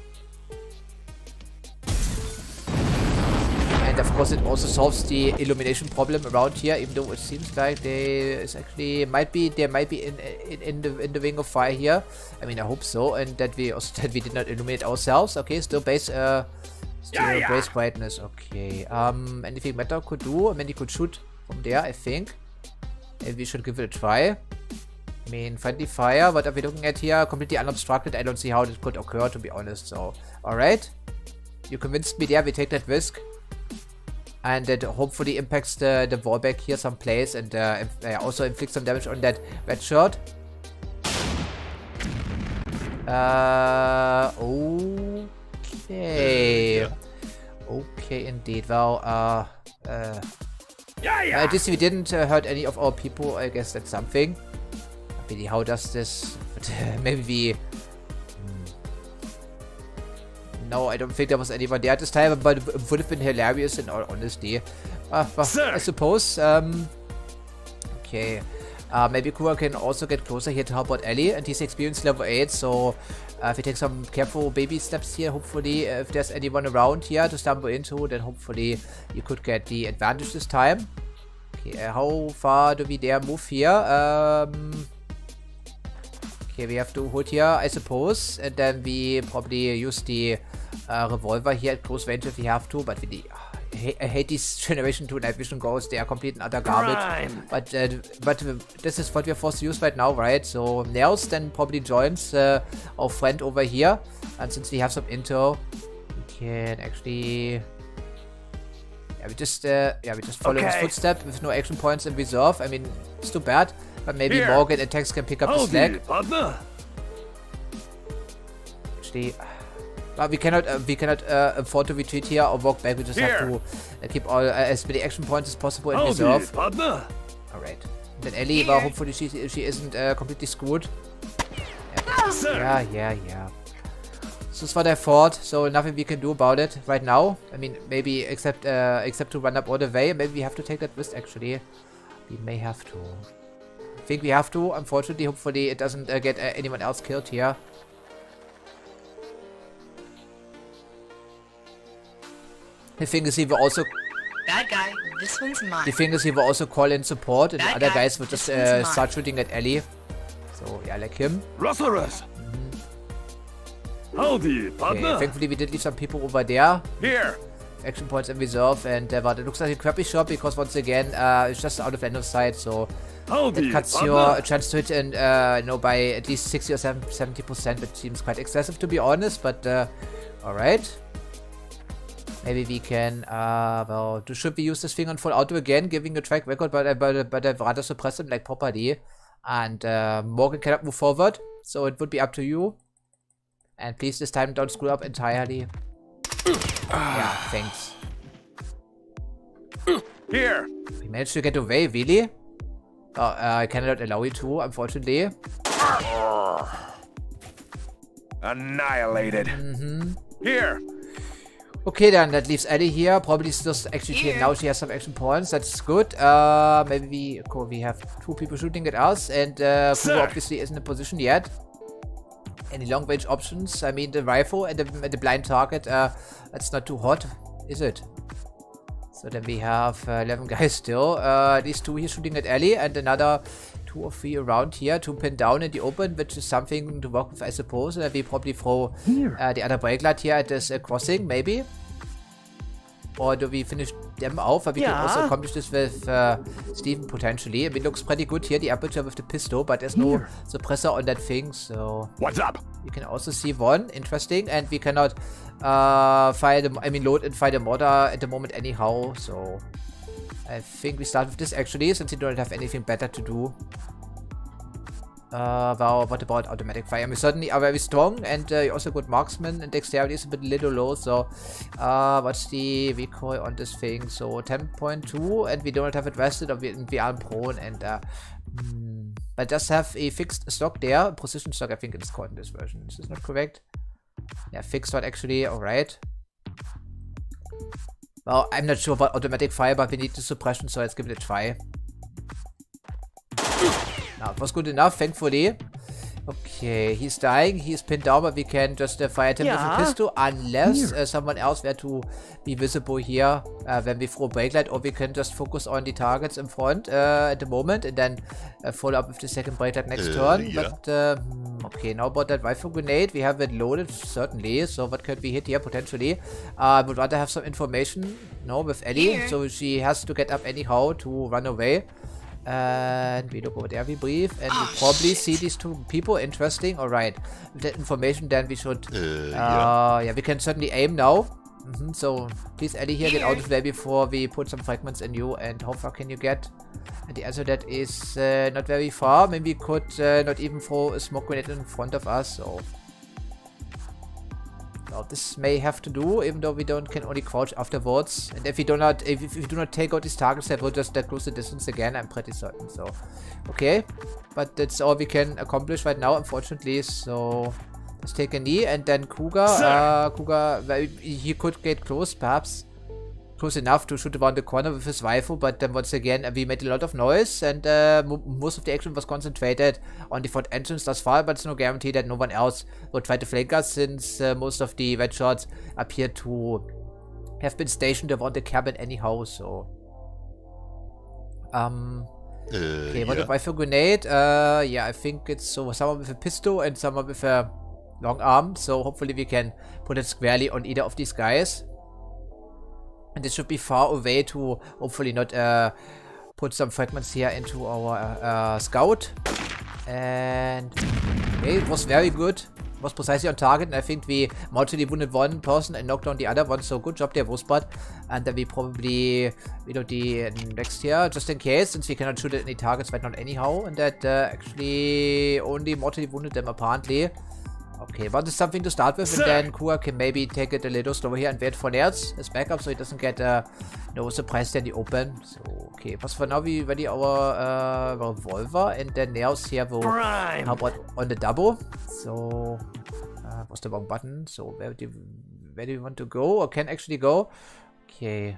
And of course it also solves the illumination problem around here, even though it seems like there is actually might be there might be in in, in the in the ring of fire here. I mean, I hope so, and that we also that we did not illuminate ourselves. Okay, still base uh still Yeah, yeah. base brightness. Okay. Um anything Meta could do? I mean, he could shoot from there, I think. Maybe we should give it a try. I mean, friendly fire, what are we looking at here? Completely unobstructed. I don't see how this could occur, to be honest. So, alright. You convinced me there, we take that risk. And that hopefully impacts the, the wall back here someplace, and uh, inf uh, also inflicts some damage on that red shirt. Uh, okay. Uh, yeah. Okay, indeed. Well, uh, uh, Yeah, yeah. at least we didn't uh, hurt any of our people. I guess that's something. Really, how does this? But, uh, maybe we. No, I don't think there was anyone there at this time, but it would have been hilarious in all honesty. Uh, well, Sir. I suppose. Um, okay. Uh, maybe Kura can also get closer here to help out Ellie, and he's experience level eight, so uh, if we take some careful baby steps here, hopefully uh, if there's anyone around here to stumble into, then hopefully you could get the advantage this time. Okay, uh, how far do we dare move here? Um, okay, we have to hold here, I suppose, and then we probably use the uh, revolver here at close range if we have to, but we need... I hate these Generation two night vision goals, they are complete and utter garbage. Crime. But uh, but uh, this is what we're forced to use right now, right? So Nels then probably joins uh, our friend over here. And since we have some intel, we can actually... Yeah, we just uh, yeah, we just follow okay. his footstep with no action points in reserve. I mean, it's too bad. But maybe Here. Morgan and Tex can pick up I'll the slack. Actually... But we cannot uh, we cannot uh, afford to retreat here or walk back. We just Here. have to uh, keep all uh, as many action points as possible in reserve. Alright. Then Ellie, well, hopefully she she isn't uh, completely screwed. Yeah, yeah, yeah. yeah. So it's what I thought. So nothing we can do about it right now. I mean, maybe except uh, except to run up all the way. Maybe we have to take that risk. Actually, we may have to. I think we have to. Unfortunately, hopefully it doesn't uh, get uh, anyone else killed here. The thing is, he will also... Bad guy, this one's mine. The thing is, he will also call in support, and Bad the other guy, guys will just uh, start shooting at Ellie. So, yeah, like him. Rustlers. Mm-hmm. Howdy, partner. Okay, thankfully, we did leave some people over there. Here. Action points in reserve, and uh, but it looks like a crappy shot because once again, uh, it's just out of line of sight, so Howdy, it cuts partner. your chance to hit, and uh, you know, by at least sixty or seventy percent, which seems quite excessive to be honest. But uh, all right. Maybe we can, uh, well, do, should we use this thing on full auto again, giving a track record, but, but, but I'd rather suppress him like properly. And uh, Morgan cannot move forward, so it would be up to you. And please this time don't screw up entirely. Yeah, thanks. Here. We managed to get away, really? Oh, uh, I cannot allow you to, unfortunately. Annihilated. Mm-hmm. Here. Okay, then that leaves Ellie here. Probably still actually here. Now she has some action points. That's good. Uh, maybe we cool, we have two people shooting at us, and uh, who obviously isn't in position yet. Any long range options? I mean, the rifle and the, the blind target. Uh, that's not too hot, is it? So then we have uh, eleven guys still. Uh, these two here shooting at Ellie, and another two or three around here to pin down in the open, which is something to work with, I suppose. And we probably throw uh, the other brake light here at this uh, crossing, maybe. Or do we finish them off? But we yeah. can also accomplish this with uh, Steven potentially. I mean, it looks pretty good here, the aperture with the pistol, but there's no Here. suppressor on that thing, so... What's up? You can also see one, interesting, and we cannot uh, fire the... I mean, load and fire the mortar at the moment anyhow, so... I think we start with this actually, since we don't have anything better to do. Uh, well, what about automatic fire? We certainly are very strong, and uh, also good marksman, and dexterity is a bit little low, so uh, what's the recoil on this thing? So ten point two, and we don't have it rested, or we, we are prone, and uh, hmm, but does have a fixed stock there, precision stock I think it's called in this version. Is this not correct? Yeah, fixed one actually, alright. Well, I'm not sure about automatic fire, but we need the suppression, so let's give it a try. Now, it was good enough, thankfully. Okay, he's dying, he's pinned down, but we can just uh, fire at him yeah. with a pistol, unless uh, someone else were to be visible here uh, when we throw brake light, or we can just focus on the targets in front uh, at the moment, and then uh, follow up with the second brake light next uh, turn. Yeah. But, uh, okay, now about that rifle grenade, we have it loaded, certainly, so what could we hit here, potentially? I uh, would rather have some information, no, with Ellie, here. So she has to get up anyhow to run away. And we look over there, we breathe, and oh, we probably shit. see these two people. Interesting. Alright, with that information, then we should uh, uh yeah. yeah, we can certainly aim now. Mm-hmm. So please, Ellie, here, here, get out of the way before we put some fragments in you. And how far can you get? And the answer that is uh, not very far. Maybe we could uh, not even throw a smoke grenade in front of us. So well, this may have to do, even though we don't can only crouch afterwards. And if we do not, if, if we do not take out these targets, that will just uh, close the distance again. I'm pretty certain. So, okay, but that's all we can accomplish right now, unfortunately. So let's take a knee, and then Cougar. Uh, Cougar, well, he could get close, perhaps. close enough to shoot around the corner with his rifle, but then once again, we made a lot of noise, and uh, most of the action was concentrated on the front entrance thus far, but it's no guarantee that no one else will try to flank us, since uh, most of the red shots appear to have been stationed around the cabin anyhow, so... Um... Uh, okay, what yeah. a rifle grenade? Uh, yeah, I think it's so someone with a pistol and someone with a long arm, so hopefully we can put it squarely on either of these guys. And this should be far away to hopefully not uh, put some fragments here into our uh, scout. And okay, it was very good. It was precisely on target, and I think we mortally wounded one person and knocked down the other one. So good job there, Rosebud. And then we probably reload the next here, just in case, since we cannot shoot at any targets right now anyhow. And that uh, actually only mortally wounded them apparently. Okay, but it's something to start with, and then Kua can maybe take it a little slower here and wait for Nerds as backup, so he doesn't get uh, no surprise there in the open. So, okay, but for now we ready our uh, revolver, and then Nerds here will help out on the double. So, uh, what's the wrong button? So, where do, where do we want to go, or can actually go? Okay.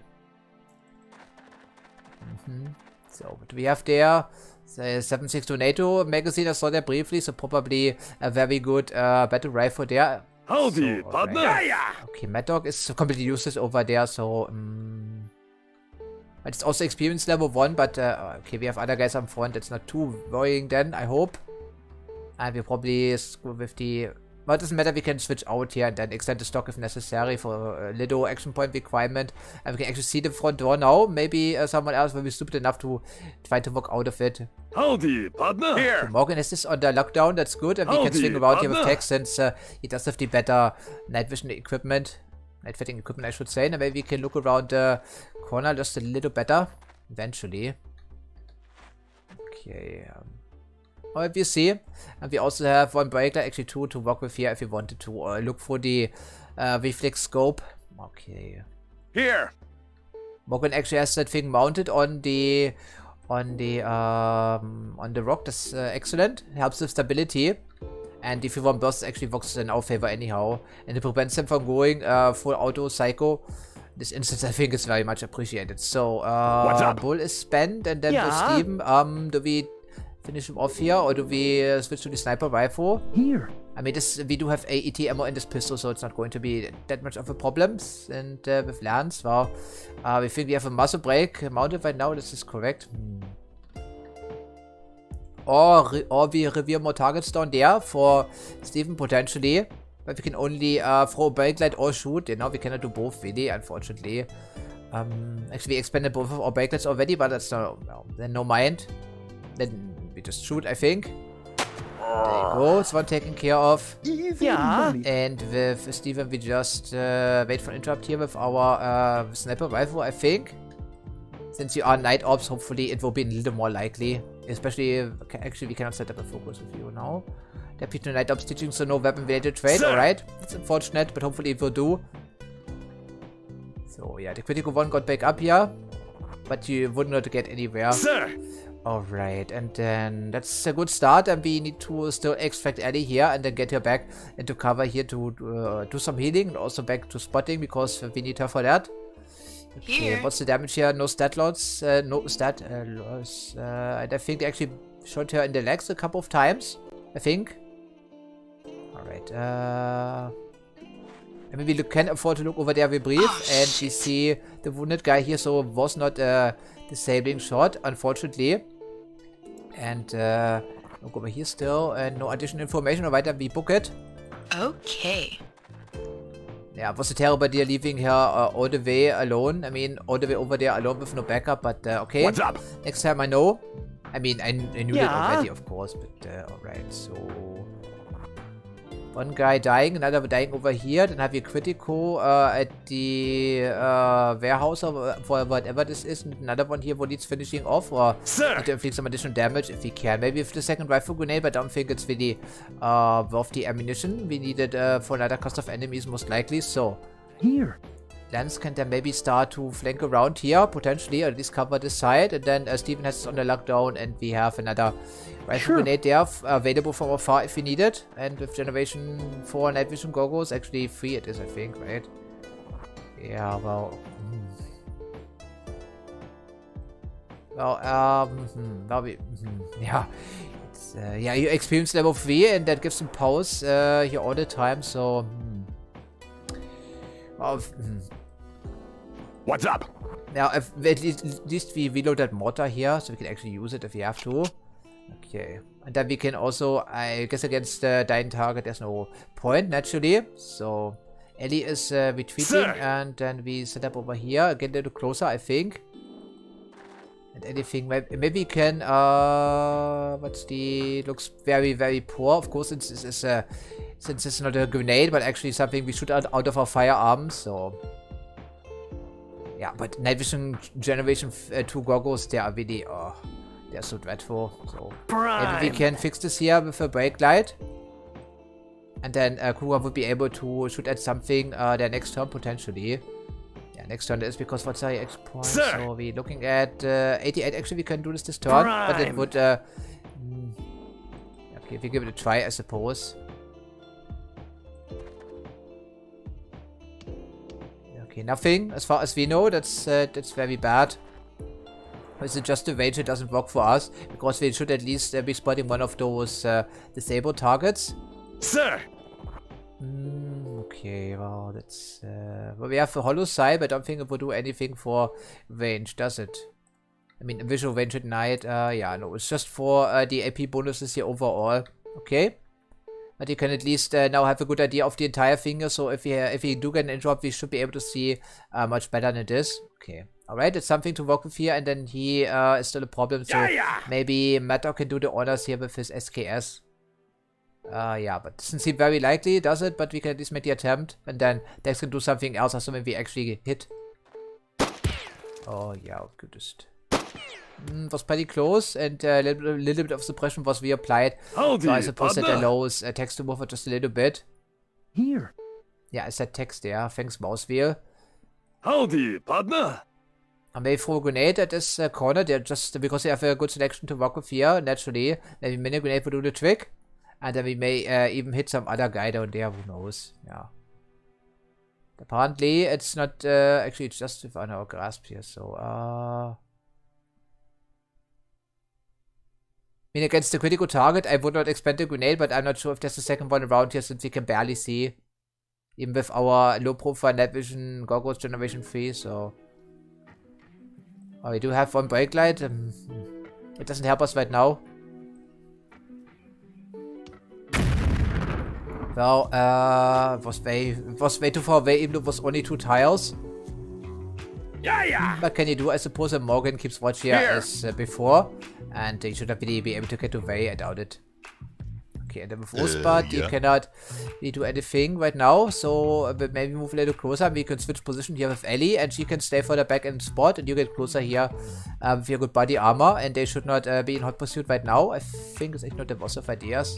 Mm-hmm. So, what do we have there? The seven six two NATO magazine, I saw that briefly, so probably a very good uh, battle rifle there. Howdy, so, partner! Right. Okay, Mad Dog is completely useless over there, so... Um, it's also experience level one, but uh, okay, we have other guys up front, it's not too worrying then, I hope. And we probably screw with the... But it doesn't matter, we can switch out here and then extend the stock if necessary for a little action point requirement. And we can actually see the front door now. Maybe uh, someone else will be stupid enough to try to walk out of it. Howdy, partner! Here! So Morgan is this on the lockdown, that's good. And we Howdy, can swing around partner. here with Tex, since uh, he does have the better night vision equipment. Night fitting equipment, I should say. And maybe we can look around the corner just a little better. Eventually. Okay, um... Or if you see, and we also have one breaker, actually two, to work with here if you wanted to, or look for the uh, reflex scope. Okay. Here. Morgan actually has that thing mounted on the on the um, on the rock. That's uh, excellent. Helps with stability, and if you want bursts, actually works in our favor anyhow, and it prevents them from going uh, full auto psycho. This instance, I think, is very much appreciated. So, uh, What's up? Bull is spent, and then Yeah. for Steven, um, do we finish him off here, or do we uh, switch to the sniper rifle? Here. I mean, this we do have A E T ammo in this pistol, so it's not going to be that much of a problem. And uh, with Lance, well, uh, we think we have a muzzle brake mounted right now. This is correct. Hmm. Or, re or we reveal more targets down there for Steven potentially. But we can only uh, throw a brake light or shoot. You know, we cannot do both really, unfortunately. Um, actually, we expanded both of our brake lights already, but that's no, no, then no mind. Then we just shoot, I think. There you go, it's one taken care of. Yeah. And with Steven, we just uh, wait for an interrupt here with our uh, sniper rifle, I think. Since you are night ops, hopefully it will be a little more likely. Especially, okay, actually, we cannot set up a focus with you now. There are no night ops teaching, so no weapon related trade, alright. It's unfortunate, but hopefully it will do. So, yeah, the critical one got back up here. But you would not get anywhere. Sir! Alright, and then that's a good start, and we need to still extract Ellie here and then get her back into cover here to uh, do some healing, and also back to spotting because we need her for that. Okay, Here. what's the damage here? No stat loss, uh, no stat uh, loss, uh, and I think they actually shot her in the legs a couple of times, I think. Alright, uh... I mean, we look, can afford to look over there very brief, Oh, and we see the wounded guy here, so was not a disabling shot, unfortunately. And uh, look over here still, and no additional information, alright, then we book it. Okay. Yeah, it was a terrible idea leaving her uh, all the way alone. I mean, all the way over there alone with no backup, but uh, okay. What's up? Next time I know. I mean, I, I knew Yeah. that already, of course, but uh, alright, so... One guy dying, another dying over here. Then have we critical uh, at the uh, warehouse or for whatever this is. And another one here who needs finishing off or Sir. need to inflict some additional damage if we can. Maybe with the second rifle grenade, but I don't think it's really uh, worth the ammunition. We need it uh, for another cost of enemies most likely. So Here. Lance can then maybe start to flank around here, potentially, or at least cover this side. And then uh, Steven has it on the lockdown, and we have another rifle Sure. grenade there f available from afar if we need it. And with Generation four Night Vision goggles, actually three it is, I think, right? Yeah, well... Hmm. Well, um, hmm, now we, hmm, yeah. It's, uh, yeah, you experience level three, and that gives some pause uh, here all the time, so... Hmm. Well, hmm. What's up? Now, if, at, least, at least we reload that mortar here, so we can actually use it if we have to. Okay. And then we can also, I guess against the uh, dying target, there's no point, naturally. So, Ellie is uh, retreating, Sir. And then we set up over here, get a little closer, I think. And anything, maybe, maybe we can, uh, what's the, looks very, very poor. Of course, since this is a, since it's not a grenade, but actually something we shoot out, out of our firearms, so. Yeah, but Night Vision Generation uh, two goggles, they are really, oh, they're so dreadful. So, Prime. Maybe we can fix this here with a brake light. And then uh, Kruger would be able to shoot at something uh, their next turn, potentially. Yeah, next turn is because what's our X point? Sir. So we're looking at uh, eighty-eight. Actually, we can do this this turn, Prime. But it would. Uh, mm, okay, we give it a try, I suppose. Okay, nothing as far as we know. That's uh, that's very bad. Is it just the range it doesn't work for us? Because we should at least uh, be spotting one of those uh, disabled targets. Sir. Mm, okay, well, that's... Uh, well, we have a hollow sight, but I don't think it would do anything for range, does it? I mean, visual range at night, uh, yeah, no, it's just for uh, the A P bonuses here overall. Okay. But you can at least uh, now have a good idea of the entire thing, so if we, uh, if we do get an interrupt, we should be able to see uh, much better than it is. Okay. Alright, it's something to work with here, and then he uh, is still a problem, so yeah, yeah. Maybe Matto can do the honors here with his S K S. Uh, yeah, but doesn't seem very likely, does it? But we can at least make the attempt, and then Dex can do something else, or something we actually hit. Oh, yeah, goodest. Mm, was pretty close, and a uh, little, little bit of suppression was reapplied. So I suppose that allows uh, text to move for just a little bit. Here. Yeah, I said text there. Thanks, mouse wheel. Howdy, partner. I may throw a grenade at this uh, corner, there just because they have a good selection to work with here, naturally. Maybe mini grenade will do the trick. And then we may uh, even hit some other guy down there, who knows. Yeah. Apparently, it's not, uh, actually, it's just within our grasp here, so, uh... I mean, against the critical target, I would not expect a grenade, but I'm not sure if there's a second one around here, since we can barely see. Even with our low-profile night vision goggles generation three, so... Oh, we do have one brake light. Um, it doesn't help us right now. Well, uh, it was way, it was way too far away, even though it was only two tiles. Yeah, yeah. What can you do? I suppose that Morgan keeps watch here, here. as uh, before. And he should have really be able to get away, I doubt it. Okay, and then with Rosebud, uh, yeah. you cannot really do anything right now. So, uh, maybe move a little closer. We can switch position here with Ellie, and she can stay further back in spot. And you get closer here uh, with your good body armor. And they should not uh, be in hot pursuit right now. I think it's actually not the worst of ideas.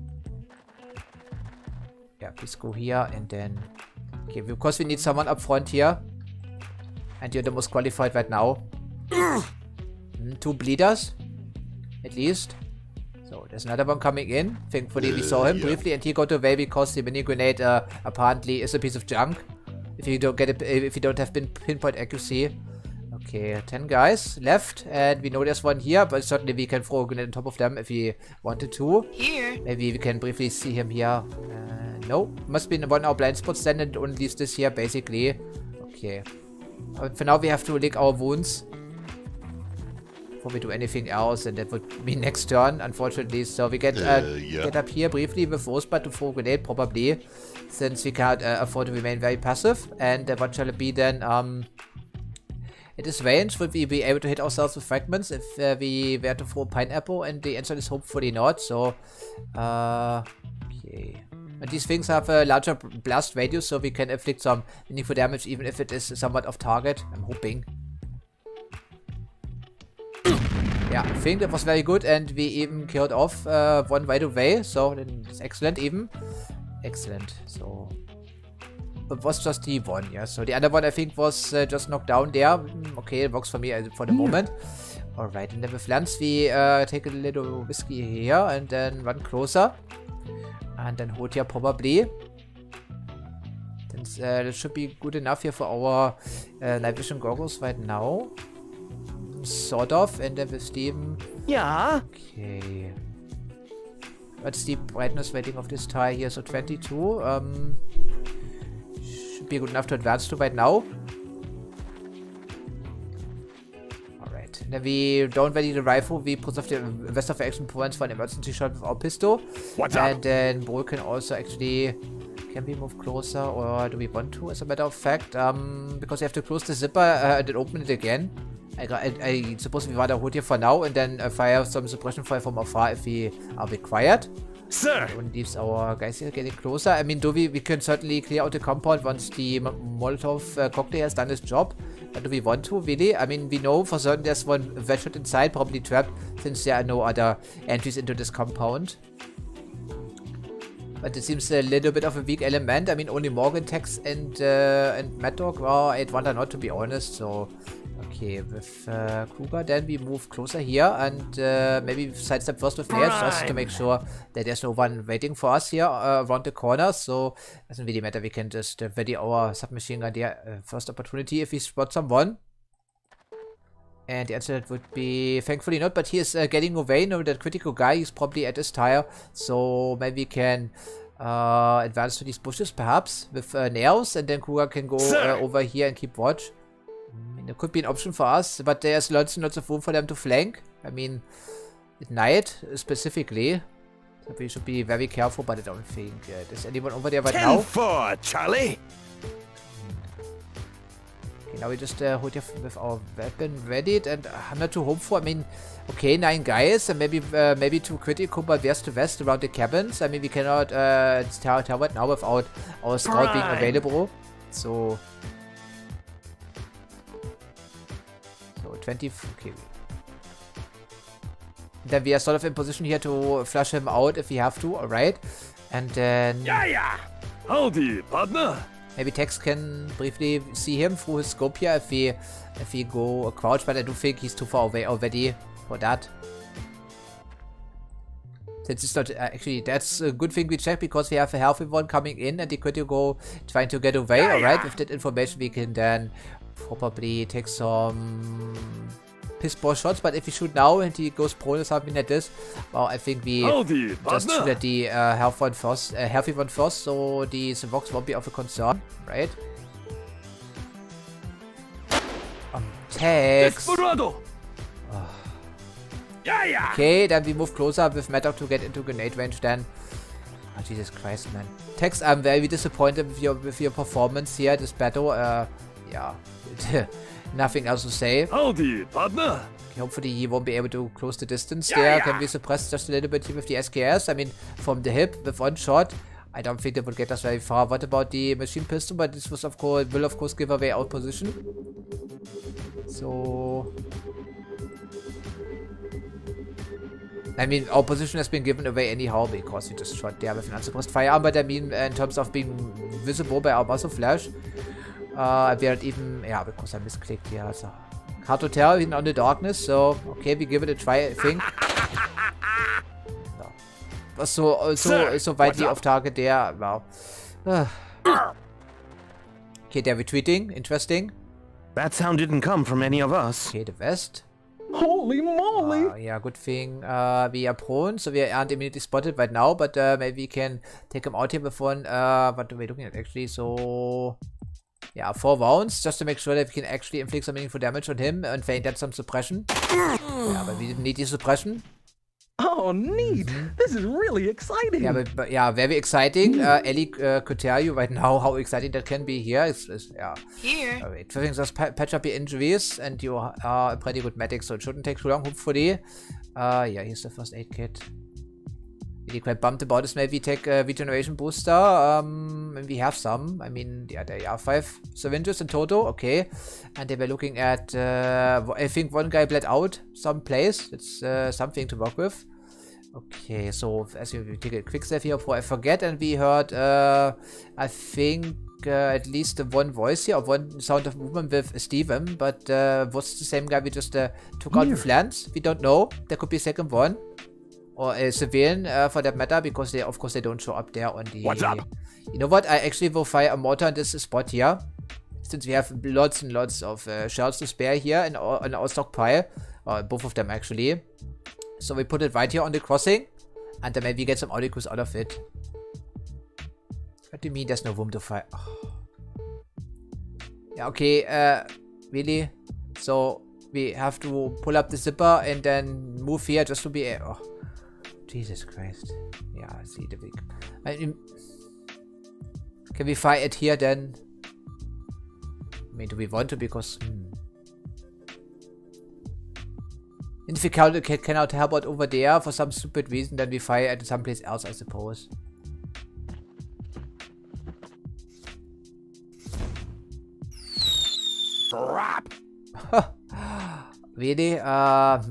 Yeah, please go here and then... Okay, of course we need someone up front here. And you're the most qualified right now. mm, two bleeders. At least. So, there's another one coming in. Thankfully uh, we saw him yeah. briefly and he got away because the mini grenade uh, apparently is a piece of junk. If you don't get it, if you don't have pin pinpoint accuracy. Okay, ten guys left, and we know there's one here, but certainly we can throw a grenade on top of them if we wanted to. Here. Maybe we can briefly see him here. Uh, no, must be in one of our blind spots then, and only leaves this here basically. Okay. But for now we have to lick our wounds before we do anything else, and that would be next turn, unfortunately. So we get uh, uh, yeah. get up here briefly with Rosebud to throw a grenade, probably, since we can't uh, afford to remain very passive. And uh, what shall it be then? Um. At this range, would we be able to hit ourselves with fragments if uh, we were to throw pineapple? And the answer is hopefully not. So, uh, okay. And these things have a larger blast radius, so we can inflict some meaningful damage, even if it is somewhat off target. I'm hoping. Yeah, I think that was very good, and we even killed off uh, one right away. So it's excellent, even. Excellent. So. It was just the one, yeah. So the other one I think was uh, just knocked down there. Mm, okay, it works for me uh, for the moment. Alright, and then with Lance we uh, take a little whiskey here and then run closer. And then hold here probably. Then uh, that should be good enough here for our uh, night vision goggles right now. sort of, and then with Steven. Yeah. Okay. What's the brightness rating of this tile here? So twenty-two. Um, should be good enough to advance to right now. Alright. Then we don't ready the rifle. We preserve the rest of the action points for an emergency shot with our pistol. What's and up? then Bull can also actually... Can we move closer, or do we want to, as a matter of fact? Um, because we have to close the zipper uh, and then open it again. I, I, I suppose we rather hold here for now and then uh, fire some suppression fire from afar if we are required. Sir! And leaves our guys here getting closer. I mean, do we, we can certainly clear out the compound once the Molotov uh, cocktail has done its job. But do we want to, really? I mean, we know for certain there's one veteran inside, probably trapped, since there are no other entries into this compound. But it seems a little bit of a weak element. I mean, only Morgan, Tex, and uh, and Mad Dog. Well, I'd rather not, to be honest. So, okay, with uh, Kruger, then we move closer here and uh, maybe sidestep first with Nails just to make sure that there's no one waiting for us here uh, around the corner. So, doesn't really matter. We can just uh, ready our submachine gun there. Uh, first opportunity if we spot someone. And the answer would be thankfully not, but he is uh, getting away. No, that critical guy, he's probably at his tire. So maybe we can uh, advance to these bushes perhaps with uh, nails, and then Kruger can go uh, over here and keep watch. I mean, it could be an option for us, but there's lots and lots of room for them to flank. I mean, at night specifically. So we should be very careful, but I don't think uh, there's anyone over there right now. ten four, Charlie! Okay, now we just uh, hold here with our weapon readied, and uh, I'm not too hopeful. I mean, okay, nine guys, and maybe uh, maybe two critical, but west to west around the cabins. I mean, we cannot uh, tell, tell right now without our scout Prime. being available. So, so twenty. Okay. Then we are sort of in position here to flush him out if we have to. All right, and then Yeah, yeah. Howdy, partner. maybe Tex can briefly see him through his scope here if we if we go crouch, but I do think he's too far away already for that. Since it's not uh, actually, that's a good thing we check because we have a healthy one coming in and the critical trying to get away. Yeah, Alright, yeah. with that information we can then probably take some piss ball shots, but if we shoot now and he goes prone or something like this, well, I think we Howdy, just shoot partner. at the uh, health one first, uh, healthy one first, so the Vox won't be of a concern, right? Um, Tex. Desperado. Yeah, yeah. Okay, then we move closer with Maddox to get into grenade range then. Oh, Jesus Christ, man. Tex, I'm very disappointed with your with your performance here, this battle. Uh, yeah. Nothing else to say. Howdy, partner. Okay, hopefully he won't be able to close the distance Yeah, there. yeah. Can we suppress just a little bit here with the S K S? I mean, from the hip with one shot, I don't think that would get us very far. What about the machine pistol? But this was of course will of course give away our position. So, I mean, our position has been given away anyhow because we just shot there with an unsuppressed firearm. But I mean, in terms of being visible by our muzzle flash, uh, we aren't even, yeah, because I misclicked here. So hard to tell even on the darkness. So okay, we give it a try, I think. No. Was so uh, so Sir, so widely what's off target there. Wow. Okay, they're retreating. Interesting. That sound didn't come from any of us. Okay, the west. Holy moly! Uh, yeah, good thing uh, we are prone, so we aren't immediately spotted right now, but uh, maybe we can take him out here with one, uh, what are we looking at actually, so, yeah, four rounds, just to make sure that we can actually inflict some meaningful damage on him and feign that some suppression. Yeah, but we didn't need the suppression. Oh, neat! This is really exciting! Yeah, but, but yeah, very exciting. Uh, Ellie uh, could tell you right now how exciting that can be here. It's, it's, yeah. Here. Alright, things just pa patch up your injuries, and you are a pretty good medic, so it shouldn't take too long, hopefully. Uh, yeah, here's the first aid kit. Really quite bummed about this. Maybe take a regeneration booster. Um, and we have some. I mean, yeah, there are five syringes in total. Okay, and they were looking at. Uh, I think one guy bled out someplace. It's uh, something to work with. Okay, so as we take a quick save here before I forget, and we heard, uh, I think, uh, at least one voice here, or one sound of movement with Steven, but uh, was the same guy we just uh, took out with Lance? We don't know. There could be a second one, or a civilian uh, for that matter, because they, of course, they don't show up there on the. What's up? You know what? I actually will fire a mortar on this spot here. since we have lots and lots of uh, shells to spare here in our, in our stockpile, uh, both of them actually. So we put it right here on the crossing, and then maybe get some articles out of it. What do you mean there's no room to fight? Oh. Yeah, okay, uh, really? So we have to pull up the zipper and then move here just to be... Oh, Jesus Christ. Yeah, I see the big... I mean, can we fight it here then? I mean, do we want to? Because... Hmm. And if we cannot, cannot help out over there for some stupid reason, then we fire at someplace else, I suppose. Crap! Really? Uh,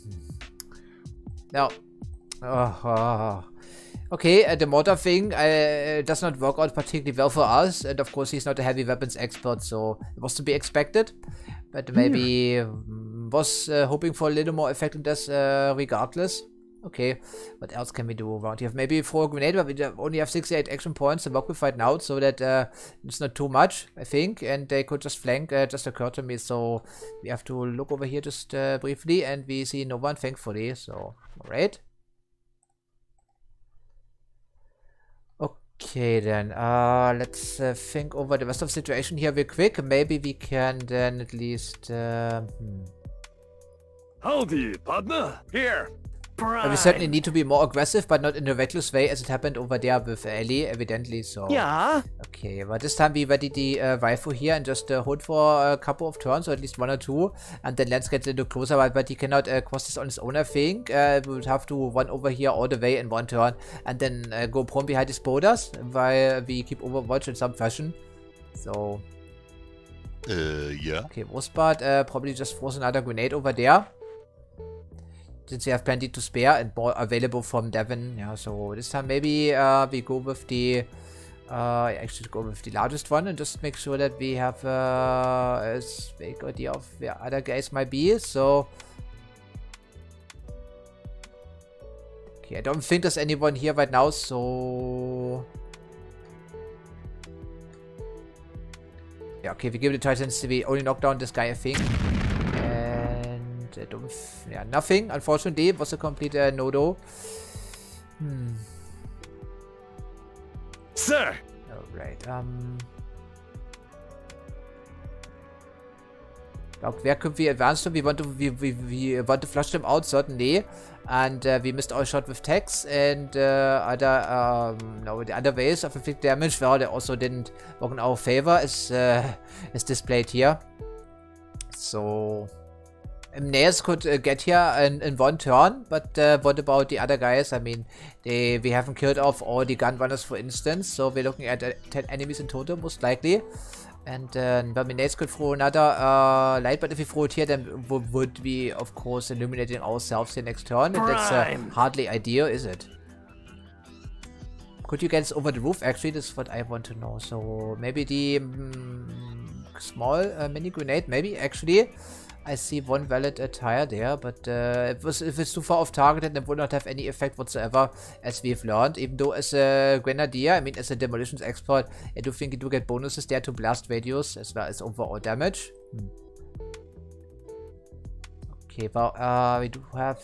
no. Oh, oh. Okay, uh, the mortar thing uh, does not work out particularly well for us, and of course he's not a heavy weapons expert, so it was to be expected. But maybe um, was uh, hoping for a little more effectiveness uh, regardless. Okay, what else can we do around here? Maybe throw a grenade, but we only have sixty-eight action points to work with right now, so that uh, it's not too much, I think. And they could just flank, uh, just occurred to me, so we have to look over here just uh, briefly, and we see no one, thankfully, so, alright. Okay then, uh, let's uh, think over the rest of the situation here real quick. Maybe we can then at least... Uh, hmm. Howdy, partner. Here. Uh, we certainly need to be more aggressive, but not in a reckless way as it happened over there with Ellie, evidently, so... Yeah. Okay, but this time we ready the uh, rifle here and just uh, hold for a couple of turns, or at least one or two, and then Lance gets a little closer, but, but he cannot uh, cross this on his own, I think. Uh, we would have to run over here all the way in one turn, and then uh, go prone behind his boulders, while we keep Overwatch in some fashion. So... Uh, yeah. Okay, Rosbart uh, probably just throws another grenade over there. Since we have plenty to spare and more available from Devon. Yeah, so this time maybe uh, we go with the... Uh, actually go with the largest one and just make sure that we have uh, a vague idea of where other guys might be. So... Okay, I don't think there's anyone here right now, so... Yeah, okay, we give the Titans to be only knock down this guy, I think. I don't yeah, nothing, unfortunately. It was a complete uh, no-do. Hmm. Sir! Alright, um... where could we advance to? We want to we, we, we want to flush them out, certainly. And uh, we missed our shot with Tex and uh, other um, no the other ways of inflict damage. Well, they also didn't work in our favor, as uh, is displayed here. So Nails could uh, get here in, in one turn, but uh, what about the other guys? I mean, they we haven't killed off all the gun runners, for instance, so we're looking at uh, ten enemies in total, most likely. And uh, Nails could throw another uh, light, but if we throw it here, then would we, of course, illuminating ourselves here next turn? And that's uh, hardly ideal, is it? Could you get us over the roof? Actually, this is what I want to know. So maybe the um, small uh, mini grenade, maybe actually. I see one valid attire there, but uh, it was, if it's too far off target, then it would not have any effect whatsoever, as we've learned. Even though as a grenadier, I mean as a demolitions expert, I do think you do get bonuses there to blast radius as well as overall damage. Hmm. Okay, well, uh, we do have...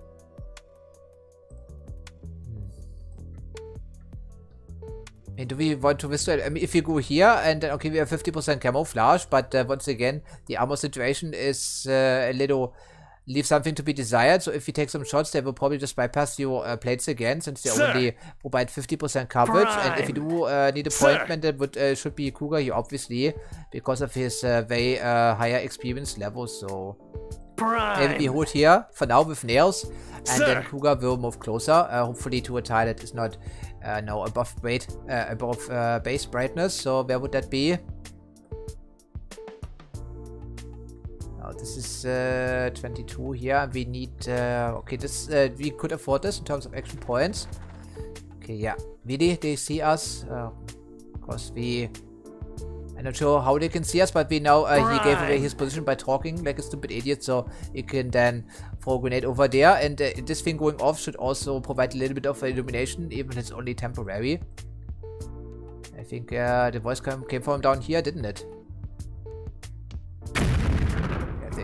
Do we want to visual? I mean, if you go here and then okay, we have fifty percent camouflage, but uh, once again, the armor situation is uh, a little leave something to be desired. So if you take some shots, they will probably just bypass your uh, plates again, since they Sir. only provide fifty percent coverage. Prime. And if you do uh, need a pointment, that would uh, should be Cougar here, obviously, because of his uh, very uh, higher experience level. So Prime. maybe we hold here for now with Nails, and Sir. then Cougar will move closer, uh, hopefully to a tile that is not. Uh, no, above weight, uh, above uh, base brightness. So where would that be? Oh, this is uh, twenty-two here. We need. Uh, okay, this uh, we could afford this in terms of action points. Okay, yeah. Really, they see us. Uh, of course, we. I'm not sure how they can see us, but we know uh, he gave away his position by talking like a stupid idiot, so he can then throw a grenade over there. And uh, this thing going off should also provide a little bit of illumination, even if it's only temporary. I think uh, the voice came, came from down here, didn't it?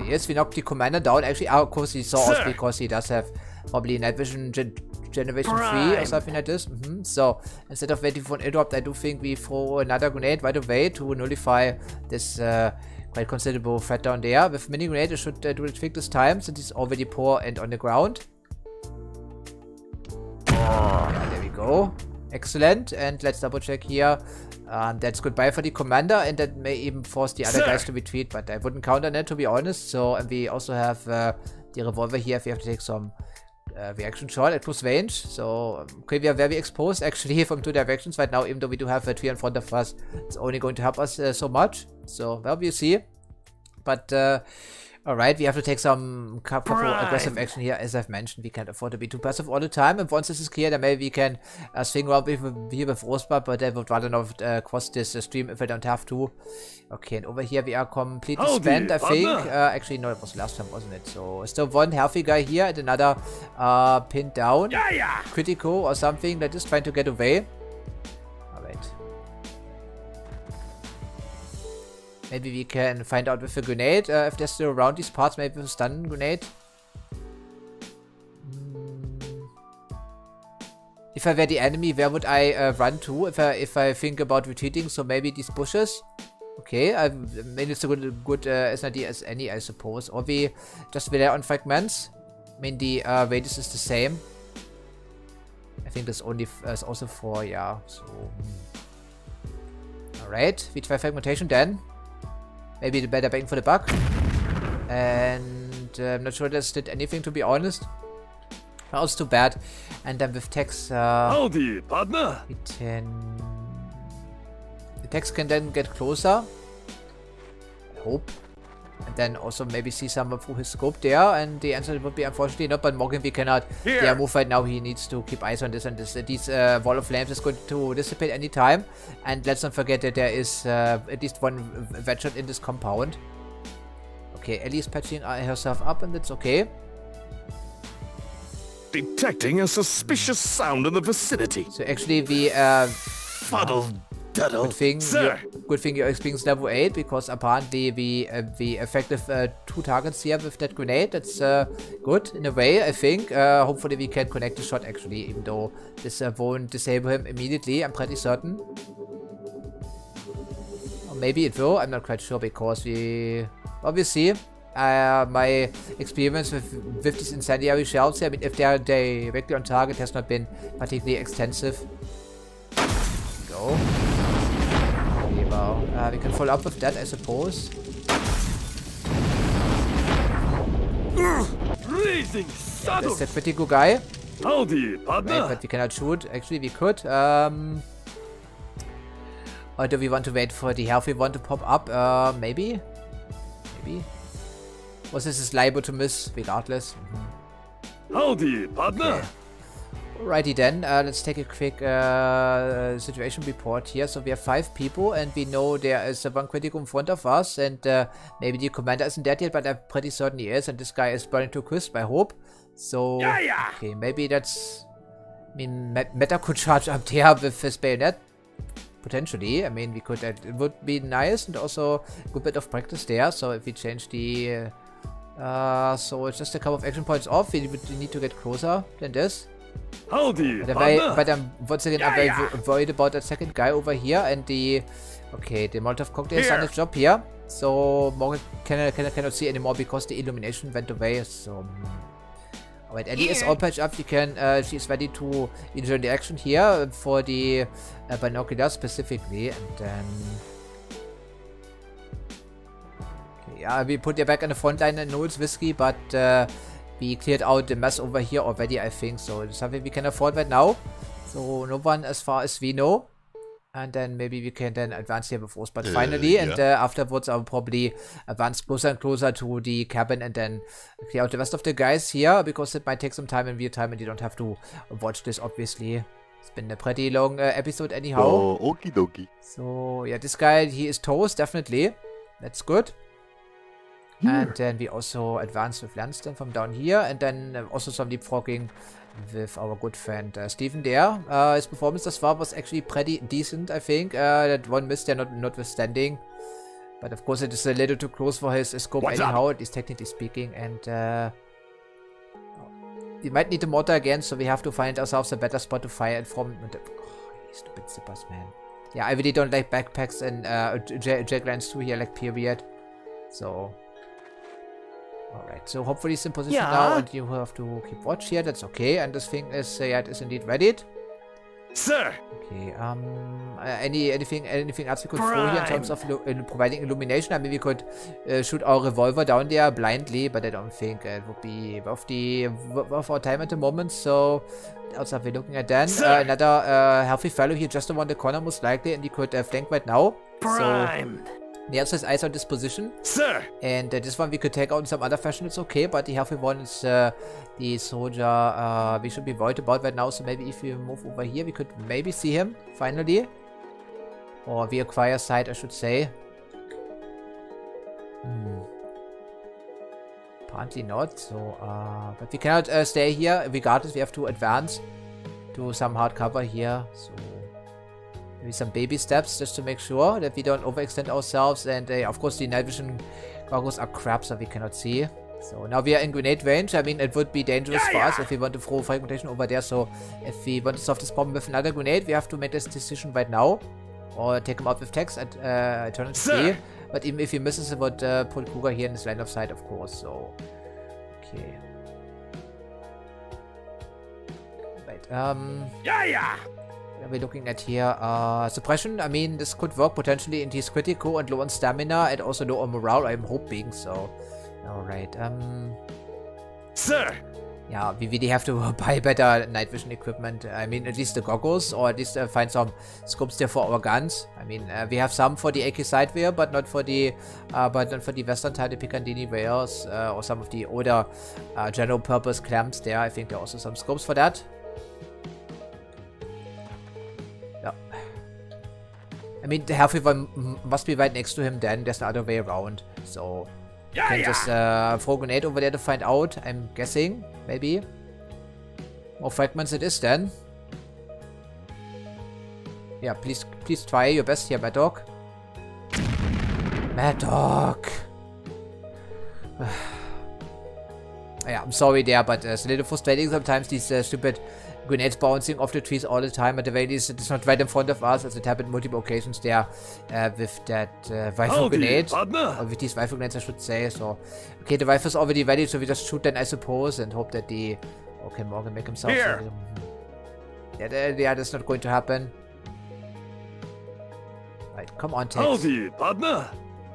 Yes, we knocked the commander down. Actually, of course, he saw us Sir. because he does have probably night vision gen generation Prime. three or something like this. Mm-hmm. So instead of waiting for an interrupt, I do think we throw another grenade right away to nullify this uh, quite considerable threat down there. With mini grenade, I should uh, do the trick this time since it's already poor and on the ground. Yeah, there we go. Excellent. And let's double check here. Um, that's goodbye for the commander, and that may even force the other Sir. guys to retreat, but I wouldn't count on it, to be honest. So, and we also have uh, the revolver here if we have to take some uh, reaction shot at close range. So, um, okay, we are very exposed actually from two directions right now, even though we do have a tree in front of us. It's only going to help us uh, so much. So, well, we'll see. But, uh, alright, we have to take some careful aggressive action here. As I've mentioned, we can't afford to be too passive all the time. And once this is clear, then maybe we can uh, swing around with, here with Rosebud, but I would rather not uh, cross this uh, stream if I don't have to. Okay, and over here we are completely Howdy, spent, I think. partner. Uh, actually, no, it was last time, wasn't it? So, still one healthy guy here and another uh, pinned down. Yeah, yeah. Critical or something that is trying to get away. Alright. Maybe we can find out with a grenade uh, if they're still around these parts. Maybe with a stun grenade. Mm. If I were the enemy, where would I uh, run to? If I if I think about retreating, so maybe these bushes. Okay, I mean it's a good good uh, as an idea as any, I suppose. Or we just rely on fragments. I mean the uh, radius is the same. I think that's only f uh, is also four. Yeah. So. Hmm. All right, we try fragmentation then. Maybe the better bang for the buck. And uh, I'm not sure this did anything, to be honest. That was too bad. And then with text, uh, Howdy, partner. we can... The text can then get closer. I hope. And then also maybe see someone through his scope there. And the answer would be unfortunately not. But Morgan, we cannot Here. yeah, move right now. He needs to keep eyes on this. And this. Uh, these uh, wall of flames is going to dissipate anytime. And let's not forget that there is uh, at least one veteran in this compound. Okay, Ellie's patching herself up, and that's okay. Detecting a suspicious sound in the vicinity. So actually, we uh, Fuddle duddle. good thing, Sir. you- good thing your experience level eight, because apparently we uh, we effective uh, two targets here with that grenade. That's uh, good in a way, I think. Uh, hopefully we can connect the shot actually, even though this uh, won't disable him immediately. I'm pretty certain. Or maybe it will. I'm not quite sure because we obviously. Uh, my experience with, with these incendiary shells, I mean, if they are directly on target, has not been particularly extensive. Go. Okay, well, uh, we can follow up with that, I suppose. Blazing Yeah, saddle. that's a critical guy. Howdy, Right, partner. but we cannot shoot. Actually, we could. Um, or do we want to wait for the healthy one to pop up? Uh, maybe? Maybe? Was this is liable to miss, regardless? Mm-hmm. Howdy, partner. Okay. Alrighty then, uh, let's take a quick uh, situation report here. So we have five people and we know there is uh, one critical in front of us, and uh, maybe the commander isn't dead yet, but I'm pretty certain he is, and this guy is burning to a crisp, I hope. So, Yeah, yeah. okay, maybe that's... I mean, Met Meta could charge up there with his bayonet, potentially. I mean, we could, uh, it would be nice, and also a good bit of practice there. So if we change the... Uh, uh, so it's just a couple of action points off, we would need to get closer than this. Howdy, But, I, partner. but I'm once again Yeah, I'm very yeah. wo- worried about that second guy over here, and the okay the Molotov cocktail has done Here. its job here. So Morgan can, can, cannot see anymore because the illumination went away. So alright, Ellie is Here. all patched up. She can uh, she's ready to enjoy the action here for the uh, binoculars specifically, and then okay, yeah, we put her back on the front line. I know it's risky, but. Uh, We cleared out the mess over here already, I think, so it's something we can afford right now. So no one as far as we know. And then maybe we can then advance here with us. But Uh, finally, and yeah. uh, afterwards I'll probably advance closer and closer to the cabin and then clear out the rest of the guys here, because it might take some time in real time and you don't have to watch this, obviously. It's been a pretty long uh, episode anyhow. Oh, okie dokie. So yeah, this guy, he is toast, definitely. That's good. And then we also advance with Lanston from down here, and then uh, also some leapfrogging with our good friend uh, Stephen there. Uh, his performance thus far was actually pretty decent, I think. Uh, that one miss there, not, notwithstanding. But of course it is a little too close for his scope What's anyhow, up? at least technically speaking, and uh, we might need the mortar again, so we have to find ourselves a better spot to fire it from. Oh, you stupid zippers, man. Yeah, I really don't like backpacks and uh, Jagged Alliance two here, like, period. So, alright, so hopefully it's in position Yeah. now, and you have to keep watch here, that's okay, and this thing is, uh, yeah, it is indeed readied. Sir! Okay, um, uh, any, anything, anything else we could throw here in terms of illu uh, providing illumination? I mean, we could uh, shoot our revolver down there blindly, but I don't think uh, it would be worth the worth our time at the moment. So, what else are we looking at then? Uh, another uh, healthy fellow here just around the corner, most likely, and he could uh, flank right now. Prime! So, he has his eyes on this position. Sir! And uh, this one we could take out in some other fashion, it's okay, but the healthy one is uh, the soldier uh, we should be worried about right now, so maybe if we move over here, we could maybe see him, finally. Or we acquire sight, I should say. Hmm. Apparently not, so, uh, but we cannot uh, stay here, regardless, we have to advance to some hard cover here, so... Maybe some baby steps just to make sure that we don't overextend ourselves, and uh, of course the night vision goggles are crap, so we cannot see. So now we are in grenade range. I mean, it would be dangerous yeah, for yeah. us if we want to throw fragmentation over there, so if we want to solve this problem with another grenade, we have to make this decision right now. Or take him out with text at uh, alternatively. But even if he misses, it would uh, put Kruger here in his line of sight, of course, so... Okay. Right, um... Yeah, yeah! We're looking at here, uh, suppression. I mean, this could work potentially in his critical and low on stamina and also low on morale, I'm hoping, so... Alright, um... Sir! Yeah, we really have to buy better night vision equipment. I mean, at least the goggles, or at least uh, find some scopes there for our guns. I mean, uh, we have some for the A K side wear, but not for the, uh, but not for the Western type, the Piccadilly wares, uh, or some of the older uh, general purpose clamps there. I think there are also some scopes for that. Yeah. I mean, the healthy one must be right next to him then. There's no other way around. So, you Yeah, can yeah. just uh, throw a grenade over there to find out, I'm guessing. Maybe. More fragments it is then. Yeah, please please try your best here, Mad Dog. Mad Dog! Yeah, I'm sorry there, but uh, it's a little frustrating sometimes, these uh, stupid grenades bouncing off the trees all the time. At the very least, it's not right in front of us, as it happened multiple occasions there uh, with that uh, rifle Howdy, grenade. partner. Or with these rifle grenades, I should say. So, okay, the rifle's already ready, so we just shoot then, I suppose, and hope that the... Okay, Morgan make himself... Here. So, yeah, that, yeah, that's not going to happen. Right, come on, Tex. Howdy, partner!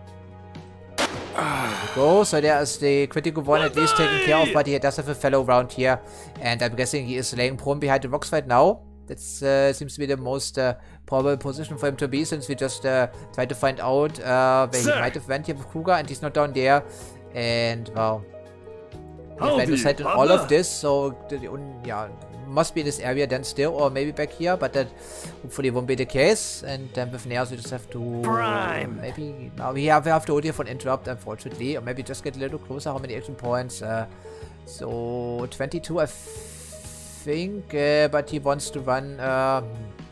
There we go. So there is the critical one at least taken care of, but he does have a fellow around here, and I'm guessing he is laying prone behind the rocks right now. That uh, seems to be the most uh, probable position for him to be, since we just uh, tried to find out uh, where Sir. he might have went here with Kruger, and he's not down there. And well, we have Howdy, sight on all partner. of this, so the, the, yeah, must be in this area then still, or maybe back here, but that hopefully won't be the case. And then with Nails we just have to Prime. maybe now we have we have to hold here for an interrupt, unfortunately, or maybe just get a little closer. How many action points? Uh, so twenty-two, I think, uh, but he wants to run. Um,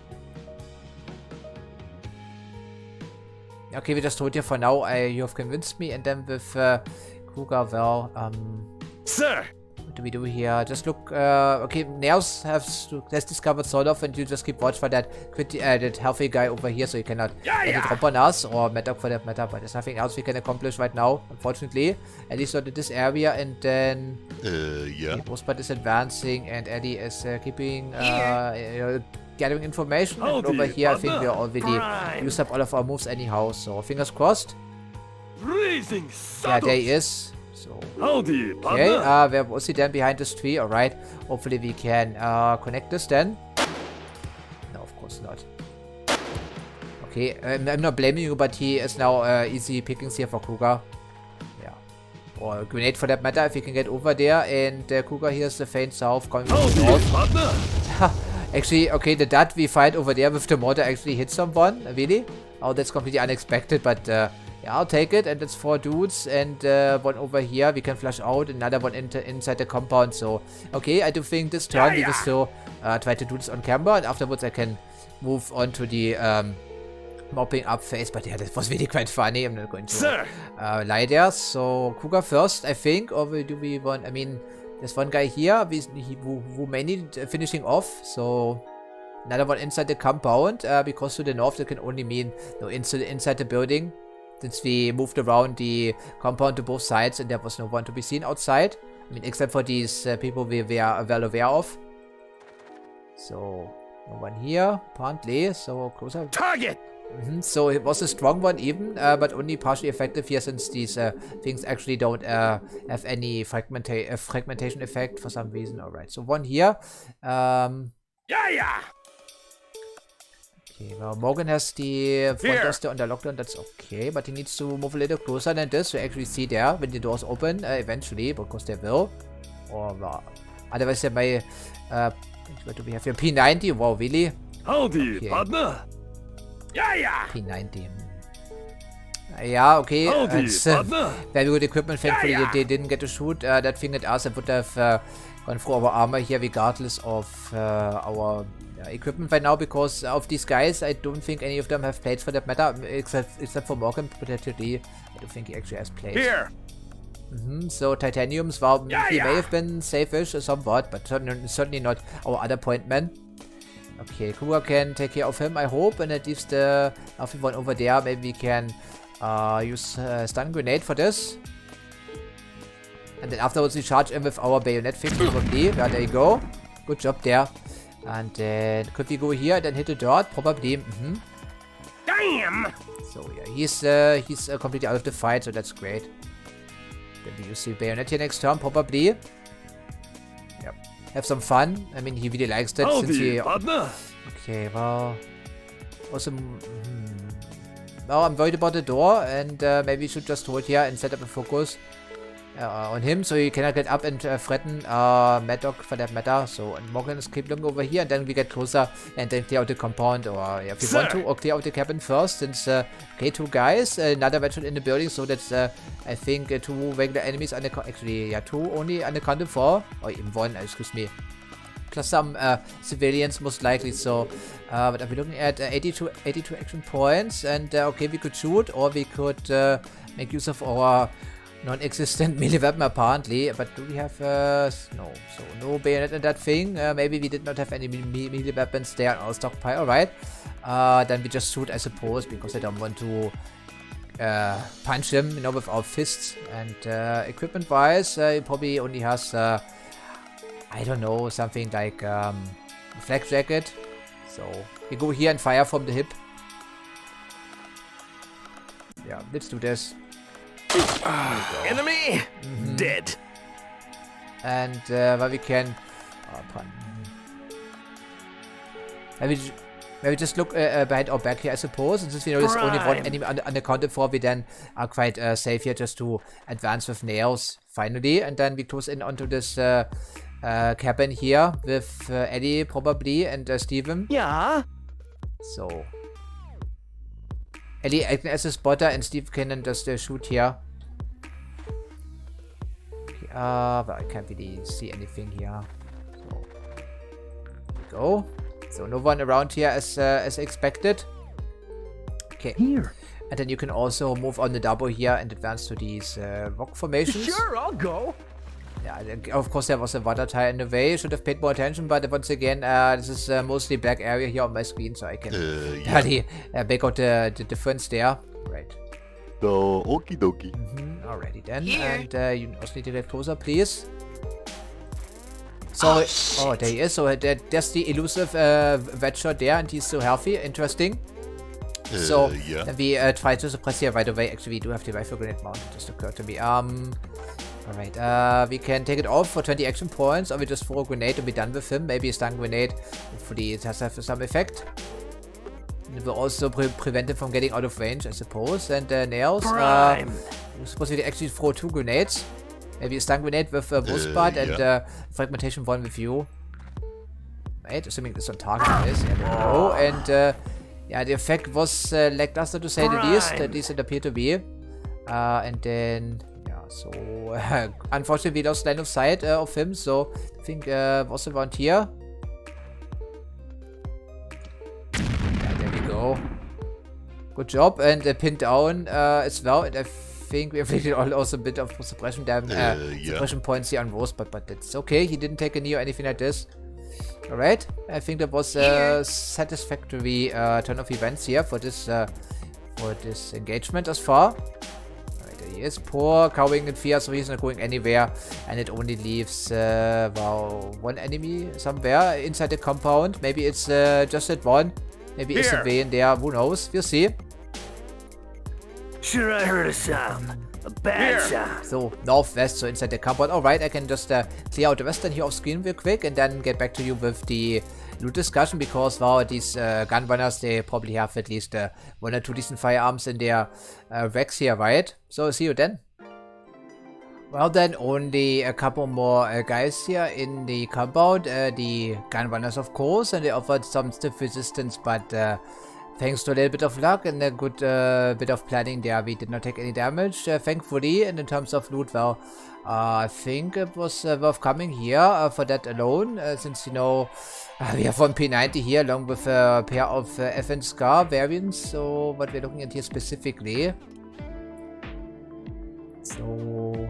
okay, we just hold here for now. I you have convinced me, and then with uh, Kruger, well, um. Sir! What do we do here? Just look, uh, okay, Nails has, has discovered sort of, and you just keep watch for that pretty, uh, that healthy guy over here, so you cannot Yeah, get yeah. a drop on us, or Mad Dog for that matter, but there's nothing else we can accomplish right now, unfortunately. At least not in this area, and then Uh, yeah. the Postbot is advancing, and Eddie is uh, keeping, uh, you know, gathering information, and Howdy, over here I think we partner. are already Prime. used up all of our moves anyhow, so fingers crossed. Raising Yeah, saddles! there he is. So, Howdy, partner! okay, uh, where was he then? Behind this tree, alright. Hopefully we can uh, connect this then. No, of course not. Okay, I'm, I'm not blaming you, but he is now uh, easy pickings here for Kruger. Yeah. Or a grenade for that matter, if he can get over there. And uh, Kruger here's the faint south coming from the Howdy, north. partner! Actually, okay, the dot we fight over there with the mortar actually hit someone. Really? Oh, that's completely unexpected, but... Uh, yeah, I'll take it, and it's four dudes, and uh, one over here we can flush out, another one in inside the compound, so, okay, I do think this turn Yeah, we will yeah. still uh, try to do this on camera, and afterwards I can move on to the, um, mopping up face, but yeah, that was really quite funny. I'm not going to uh, lie there. So, Cougar first, I think, or do we want, I mean, there's one guy here who, who may need finishing off, so another one inside the compound, uh, because to the north that can only mean no inside, inside the building, since we moved around the compound to both sides and there was no one to be seen outside. I mean, except for these uh, people we, we are well aware of. So, no one here, apparently, so closer. Target! Mm-hmm. So it was a strong one even, uh, but only partially effective here since these uh, things actually don't uh, have any fragmenta uh, fragmentation effect for some reason. Alright, so one here. Um, yeah, yeah. Okay, well, Morgan has the front door still under lockdown, that's okay, but he needs to move a little closer than this to actually see there when the doors open uh, eventually, because they will. Or uh, otherwise, they may. Uh, what do we have here? P ninety? Wow, really? Howdy, okay. partner. Yeah, yeah. P ninety. Yeah, okay. Howdy, it's uh, partner. very good equipment. Thankfully, yeah, yeah. They, they didn't get to shoot uh, that thing at us. I would have uh, gone through our armor here regardless of uh, our uh, equipment right now, because of these guys. I don't think any of them have plates for that matter, except except for Morgan potentially. I don't think he actually has plates. Here. Mm-hmm. So titaniums, well, yeah, he yeah. may have been safe-ish or somewhat, but certainly, certainly not our other point man. Okay, Cougar can take care of him, I hope, and at least uh, if we want over there, maybe we can uh, use uh, stun grenade for this. And then afterwards we charge him with our bayonet thing, probably. Yeah, there you go. Good job there. And then could we go here and then hit the dirt? Probably. Mm-hmm. Damn! So yeah, he's uh, he's uh, completely out of the fight, so that's great. Then we use the bayonet here next turn, probably. Yep. Have some fun. I mean, he really likes that. Howdy, since he... partner. Okay, well... Also... Hmm. Well, I'm worried about the door, and uh, maybe we should just hold here and set up a focus uh, on him, so he cannot get up and uh, threaten uh, Mad Dog for that matter. So, and Morgan is keep looking over here, and then we get closer and then clear out the compound, or yeah, if we Sir. want to, or clear out the cabin first, since, uh, okay, two guys, uh, another veteran in the building, so that's, uh, I think, uh, two regular enemies, actually, yeah, two only unaccounted for, or even one, excuse me. Plus some uh, civilians, most likely. So, uh, but are we looking at uh, eighty-two, eighty-two action points? And uh, okay, we could shoot, or we could uh, make use of our non-existent melee weapon, apparently. But do we have uh, no? So no bayonet in that thing. Uh, maybe we did not have any me melee weapons there on our stockpile. Alright. Uh, then we just shoot, I suppose, because I don't want to uh, punch him, you know, with our fists. And uh, equipment-wise, uh, he probably only has. Uh, I don't know, something like um, a flak jacket. So we go here and fire from the hip. Yeah, let's do this. Enemy Mm-hmm. dead. And uh, well, we can. Oh, pun. Maybe, maybe just look uh, uh, behind our back here, I suppose. And since we know there's only one enemy un unaccounted for, we then are quite uh, safe here just to advance with nails finally. And then we close in onto this. Uh, Uh, cabin here with uh, Eddie probably and uh, Steven. Yeah. So Eddie acting as a spotter and Steve can then just uh, shoot here. Okay, uh, but I can't really see anything here. So there we go. So no one around here as uh, as expected. Okay. Here. And then you can also move on the double here and advance to these uh, rock formations. Sure, I'll go. Yeah, of course there was a water tire in the way. Should have paid more attention, but once again, uh, this is uh, mostly black area here on my screen, so I can Uh, yeah. barely uh, make out the, the difference there. Right. So, okie dokie. Mm-hmm. Alrighty then. Here. And uh, you also need to get closer, please. So, Oh, oh, there he is. So uh, there's the elusive uh, vet shot there, and he's so healthy. Interesting. Uh, So yeah. then we uh, try to suppress here right away. Actually, we do have the rifle grenade mounted. Just occurred to me. Um. Alright, uh, we can take it off for twenty action points, or we just throw a grenade and be done with him. Maybe a stun grenade. Hopefully it has have some effect. And it will also pre prevent him from getting out of range, I suppose. And uh, nails. Uh, we're supposed to actually throw two grenades. Maybe a stun grenade with uh, Wolfspot uh, and yeah. uh, fragmentation one with you. Right, assuming this on target is. Yeah, there we go. And uh, yeah, the effect was uh, lackluster to say the least. At least it appeared to be. Uh, and then. So, uh, unfortunately, we lost line of sight uh, of him, so I think uh, was around here. Yeah, there we go. Good job. And uh, pinned down uh, as well. And I think we inflicted also a bit of suppression damage, uh, Uh, yeah. suppression points here on Rose, but, but that's okay. He didn't take a knee or anything like this. Alright, I think that was a satisfactory uh, turn of events here for this uh, for this engagement as far. Alright, there he is. Poor, cowering in fear, so he's not going anywhere. And it only leaves uh, well, one enemy somewhere inside the compound. Maybe it's uh, just that one. Maybe it's a way in there. Who knows? We'll see. Sure, I heard a sound. A bad sound. So, northwest, so inside the compound. Alright, I can just uh, clear out the western here off screen real quick and then get back to you with the loot discussion because, well, these uh, gun runners, they probably have at least uh, one or two decent firearms in their uh, racks here, right? So, see you then. Well then, only a couple more uh, guys here in the compound. Uh, the gun runners, of course, and they offered some stiff resistance, but uh, thanks to a little bit of luck and a good uh, bit of planning there, we did not take any damage, uh, thankfully. And in terms of loot, well, uh, I think it was uh, worth coming here uh, for that alone, uh, since, you know, uh, we have one P ninety here along with a pair of uh, F N Scar variants. So, what we're looking at here specifically. So...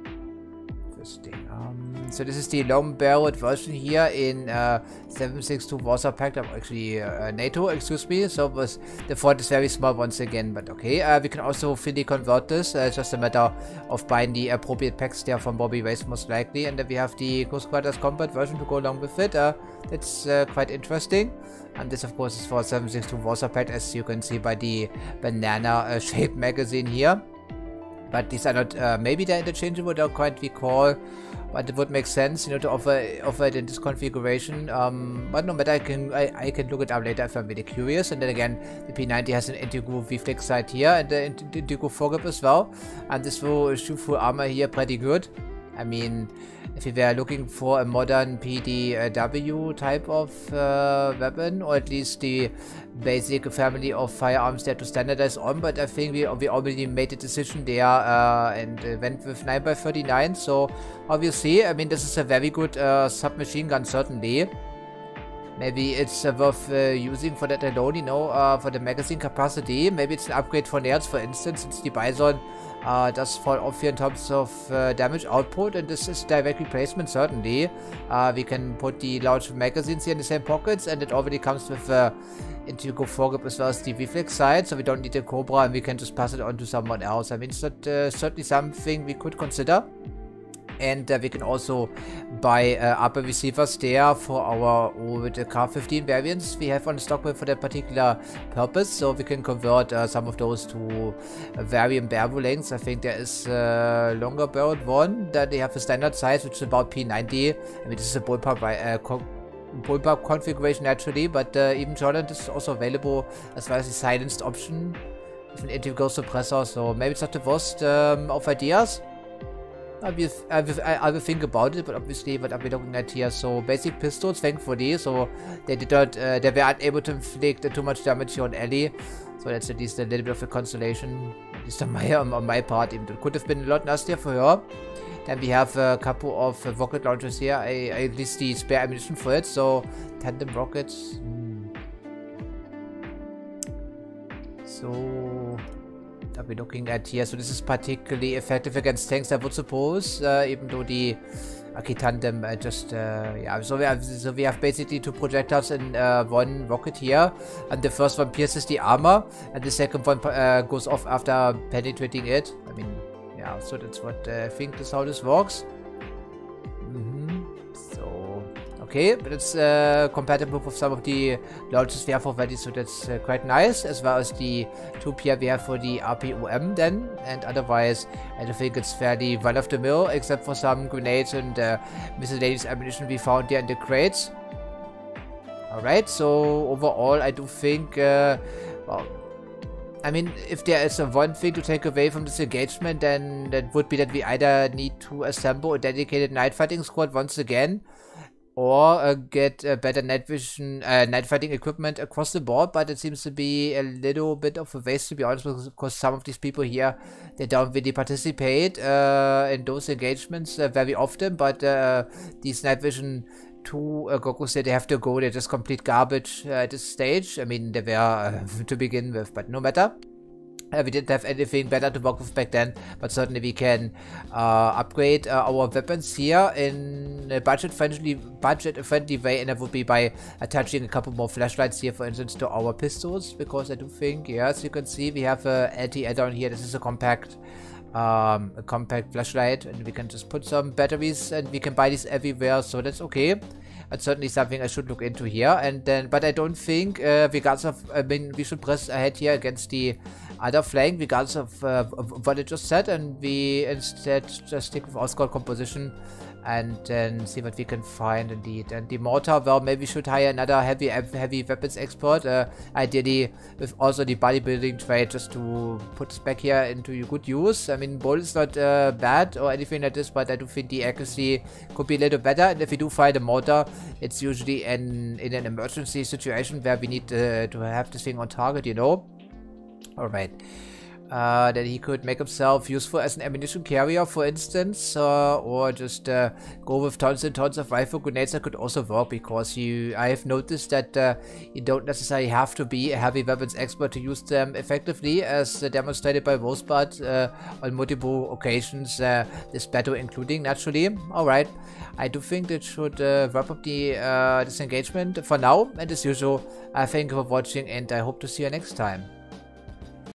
Um, so this is the long-barreled version here in uh, seven six two Warsaw Pact, actually uh, NATO, excuse me. So was the font is very small once again, but okay. Uh, we can also fully convert this. Uh, it's just a matter of buying the appropriate packs there from Bobby Race most likely, and then we have the Close Quarters Combat version to go along with it. Uh, that's uh, quite interesting. And this, of course, is for seven six two Warsaw Pact, as you can see by the banana-shaped uh, magazine here. But these are not, uh, maybe they're interchangeable, I don't quite recall, but it would make sense, you know, to offer offer it in this configuration. Um, but no matter, I can I, I can look it up later if I'm really curious. And then again, the P ninety has an integral V-Flex sight here and the integral foregrip as well. And this will shoot full armor here pretty good. I mean, if we were looking for a modern P D W type of uh, weapon, or at least the basic family of firearms there to standardize on, but I think we, we already made a decision there uh, and uh, went with nine by thirty-nine, so obviously, I mean, this is a very good uh, submachine gun, certainly. Maybe it's uh, worth uh, using for that alone, you know, uh, for the magazine capacity. Maybe it's an upgrade for nerds, for instance, since the Bison uh, does fall off here in terms of uh, damage output, and this is direct replacement, certainly. Uh, we can put the large magazines here in the same pockets, and it already comes with uh, integral foregrip as well as the V-Flex side, so we don't need a Cobra, and we can just pass it on to someone else. I mean, it's not, uh, certainly something we could consider. And uh, we can also buy uh, upper receivers there for our with the K fifteen variants we have on stock for that particular purpose. So we can convert uh, some of those to uh, variant barrel lengths. I think there is a longer barreled one that they have a standard size, which is about P ninety. I mean, this is a bullpup uh, co bullpup configuration naturally, but uh, even Jordan is also available as well as the silenced option with an integral suppressor. So maybe it's not the worst um, of ideas. I will, I, will, I will think about it, but obviously what are we looking at here? So basic pistols, thankfully, so they did not, uh, they were unable to inflict uh, too much damage here on Ellie, so that's at least a little bit of a consolation, at least on my, on, on my part. Even it could have been a lot nastier for her. Then we have a couple of uh, rocket launchers here, I, I at least the spare ammunition for it, so tandem rockets. Hmm. So... are we looking at here? So this is particularly effective against tanks, I would suppose, uh, even though the Aki Tandem uh, just uh, yeah. So we have so we have basically two projectiles in uh, one rocket here, and the first one pierces the armor, and the second one uh, goes off after penetrating it. I mean, yeah. So that's what uh, I think is how this works. Mm-hmm. So. Okay, but it's uh, compatible with some of the launches we have already, so that's uh, quite nice, as well as the two P R we have for the R P O M then, and otherwise I don't think it's fairly run-of-the-mill, except for some grenades and uh, miscellaneous ammunition we found there in the crates. Alright, so overall I do think, uh, well, I mean, if there is a one thing to take away from this engagement, then that would be that we either need to assemble a dedicated night fighting squad once again, or uh, get uh, better night vision, uh, night fighting equipment across the board, but it seems to be a little bit of a waste, to be honest, because some of these people here, they don't really participate uh, in those engagements uh, very often, but uh, these night vision two uh, Gokus that they have to go, they're just complete garbage uh, at this stage. I mean, they were uh, to begin with, but no matter. Uh, we didn't have anything better to work with back then, but certainly we can uh, upgrade uh, our weapons here in a budget-friendly budget-friendly way, and that would be by attaching a couple more flashlights here, for instance, to our pistols, because I do think, yes, you can see we have a L T add-on here. This is a compact um, a compact flashlight, and we can just put some batteries, and we can buy these everywhere, so that's okay. That's certainly something I should look into here, and then, but I don't think, uh, regardless of, I mean, we should press ahead here against the other flank, regardless of, uh, of what I just said, and we instead just stick with Oscar composition, and then see what we can find indeed. And the mortar, well, maybe we should hire another heavy heavy weapons expert, uh, ideally with also the bodybuilding trade, just to put this back here into good use. I mean, bolt is not uh, bad or anything like this, but I do think the accuracy could be a little better, and if we do find a mortar, it's usually in, in an emergency situation where we need uh, to have this thing on target, you know. Alright. Uh, that he could make himself useful as an ammunition carrier, for instance, uh, or just uh, go with tons and tons of rifle grenades. That could also work, because you, I have noticed that uh, you don't necessarily have to be a heavy weapons expert to use them effectively, as uh, demonstrated by Rosebud uh, on multiple occasions, uh, this battle including, naturally. Alright, I do think that should uh, wrap up the uh, this engagement for now, and as usual, I thank you for watching, and I hope to see you next time.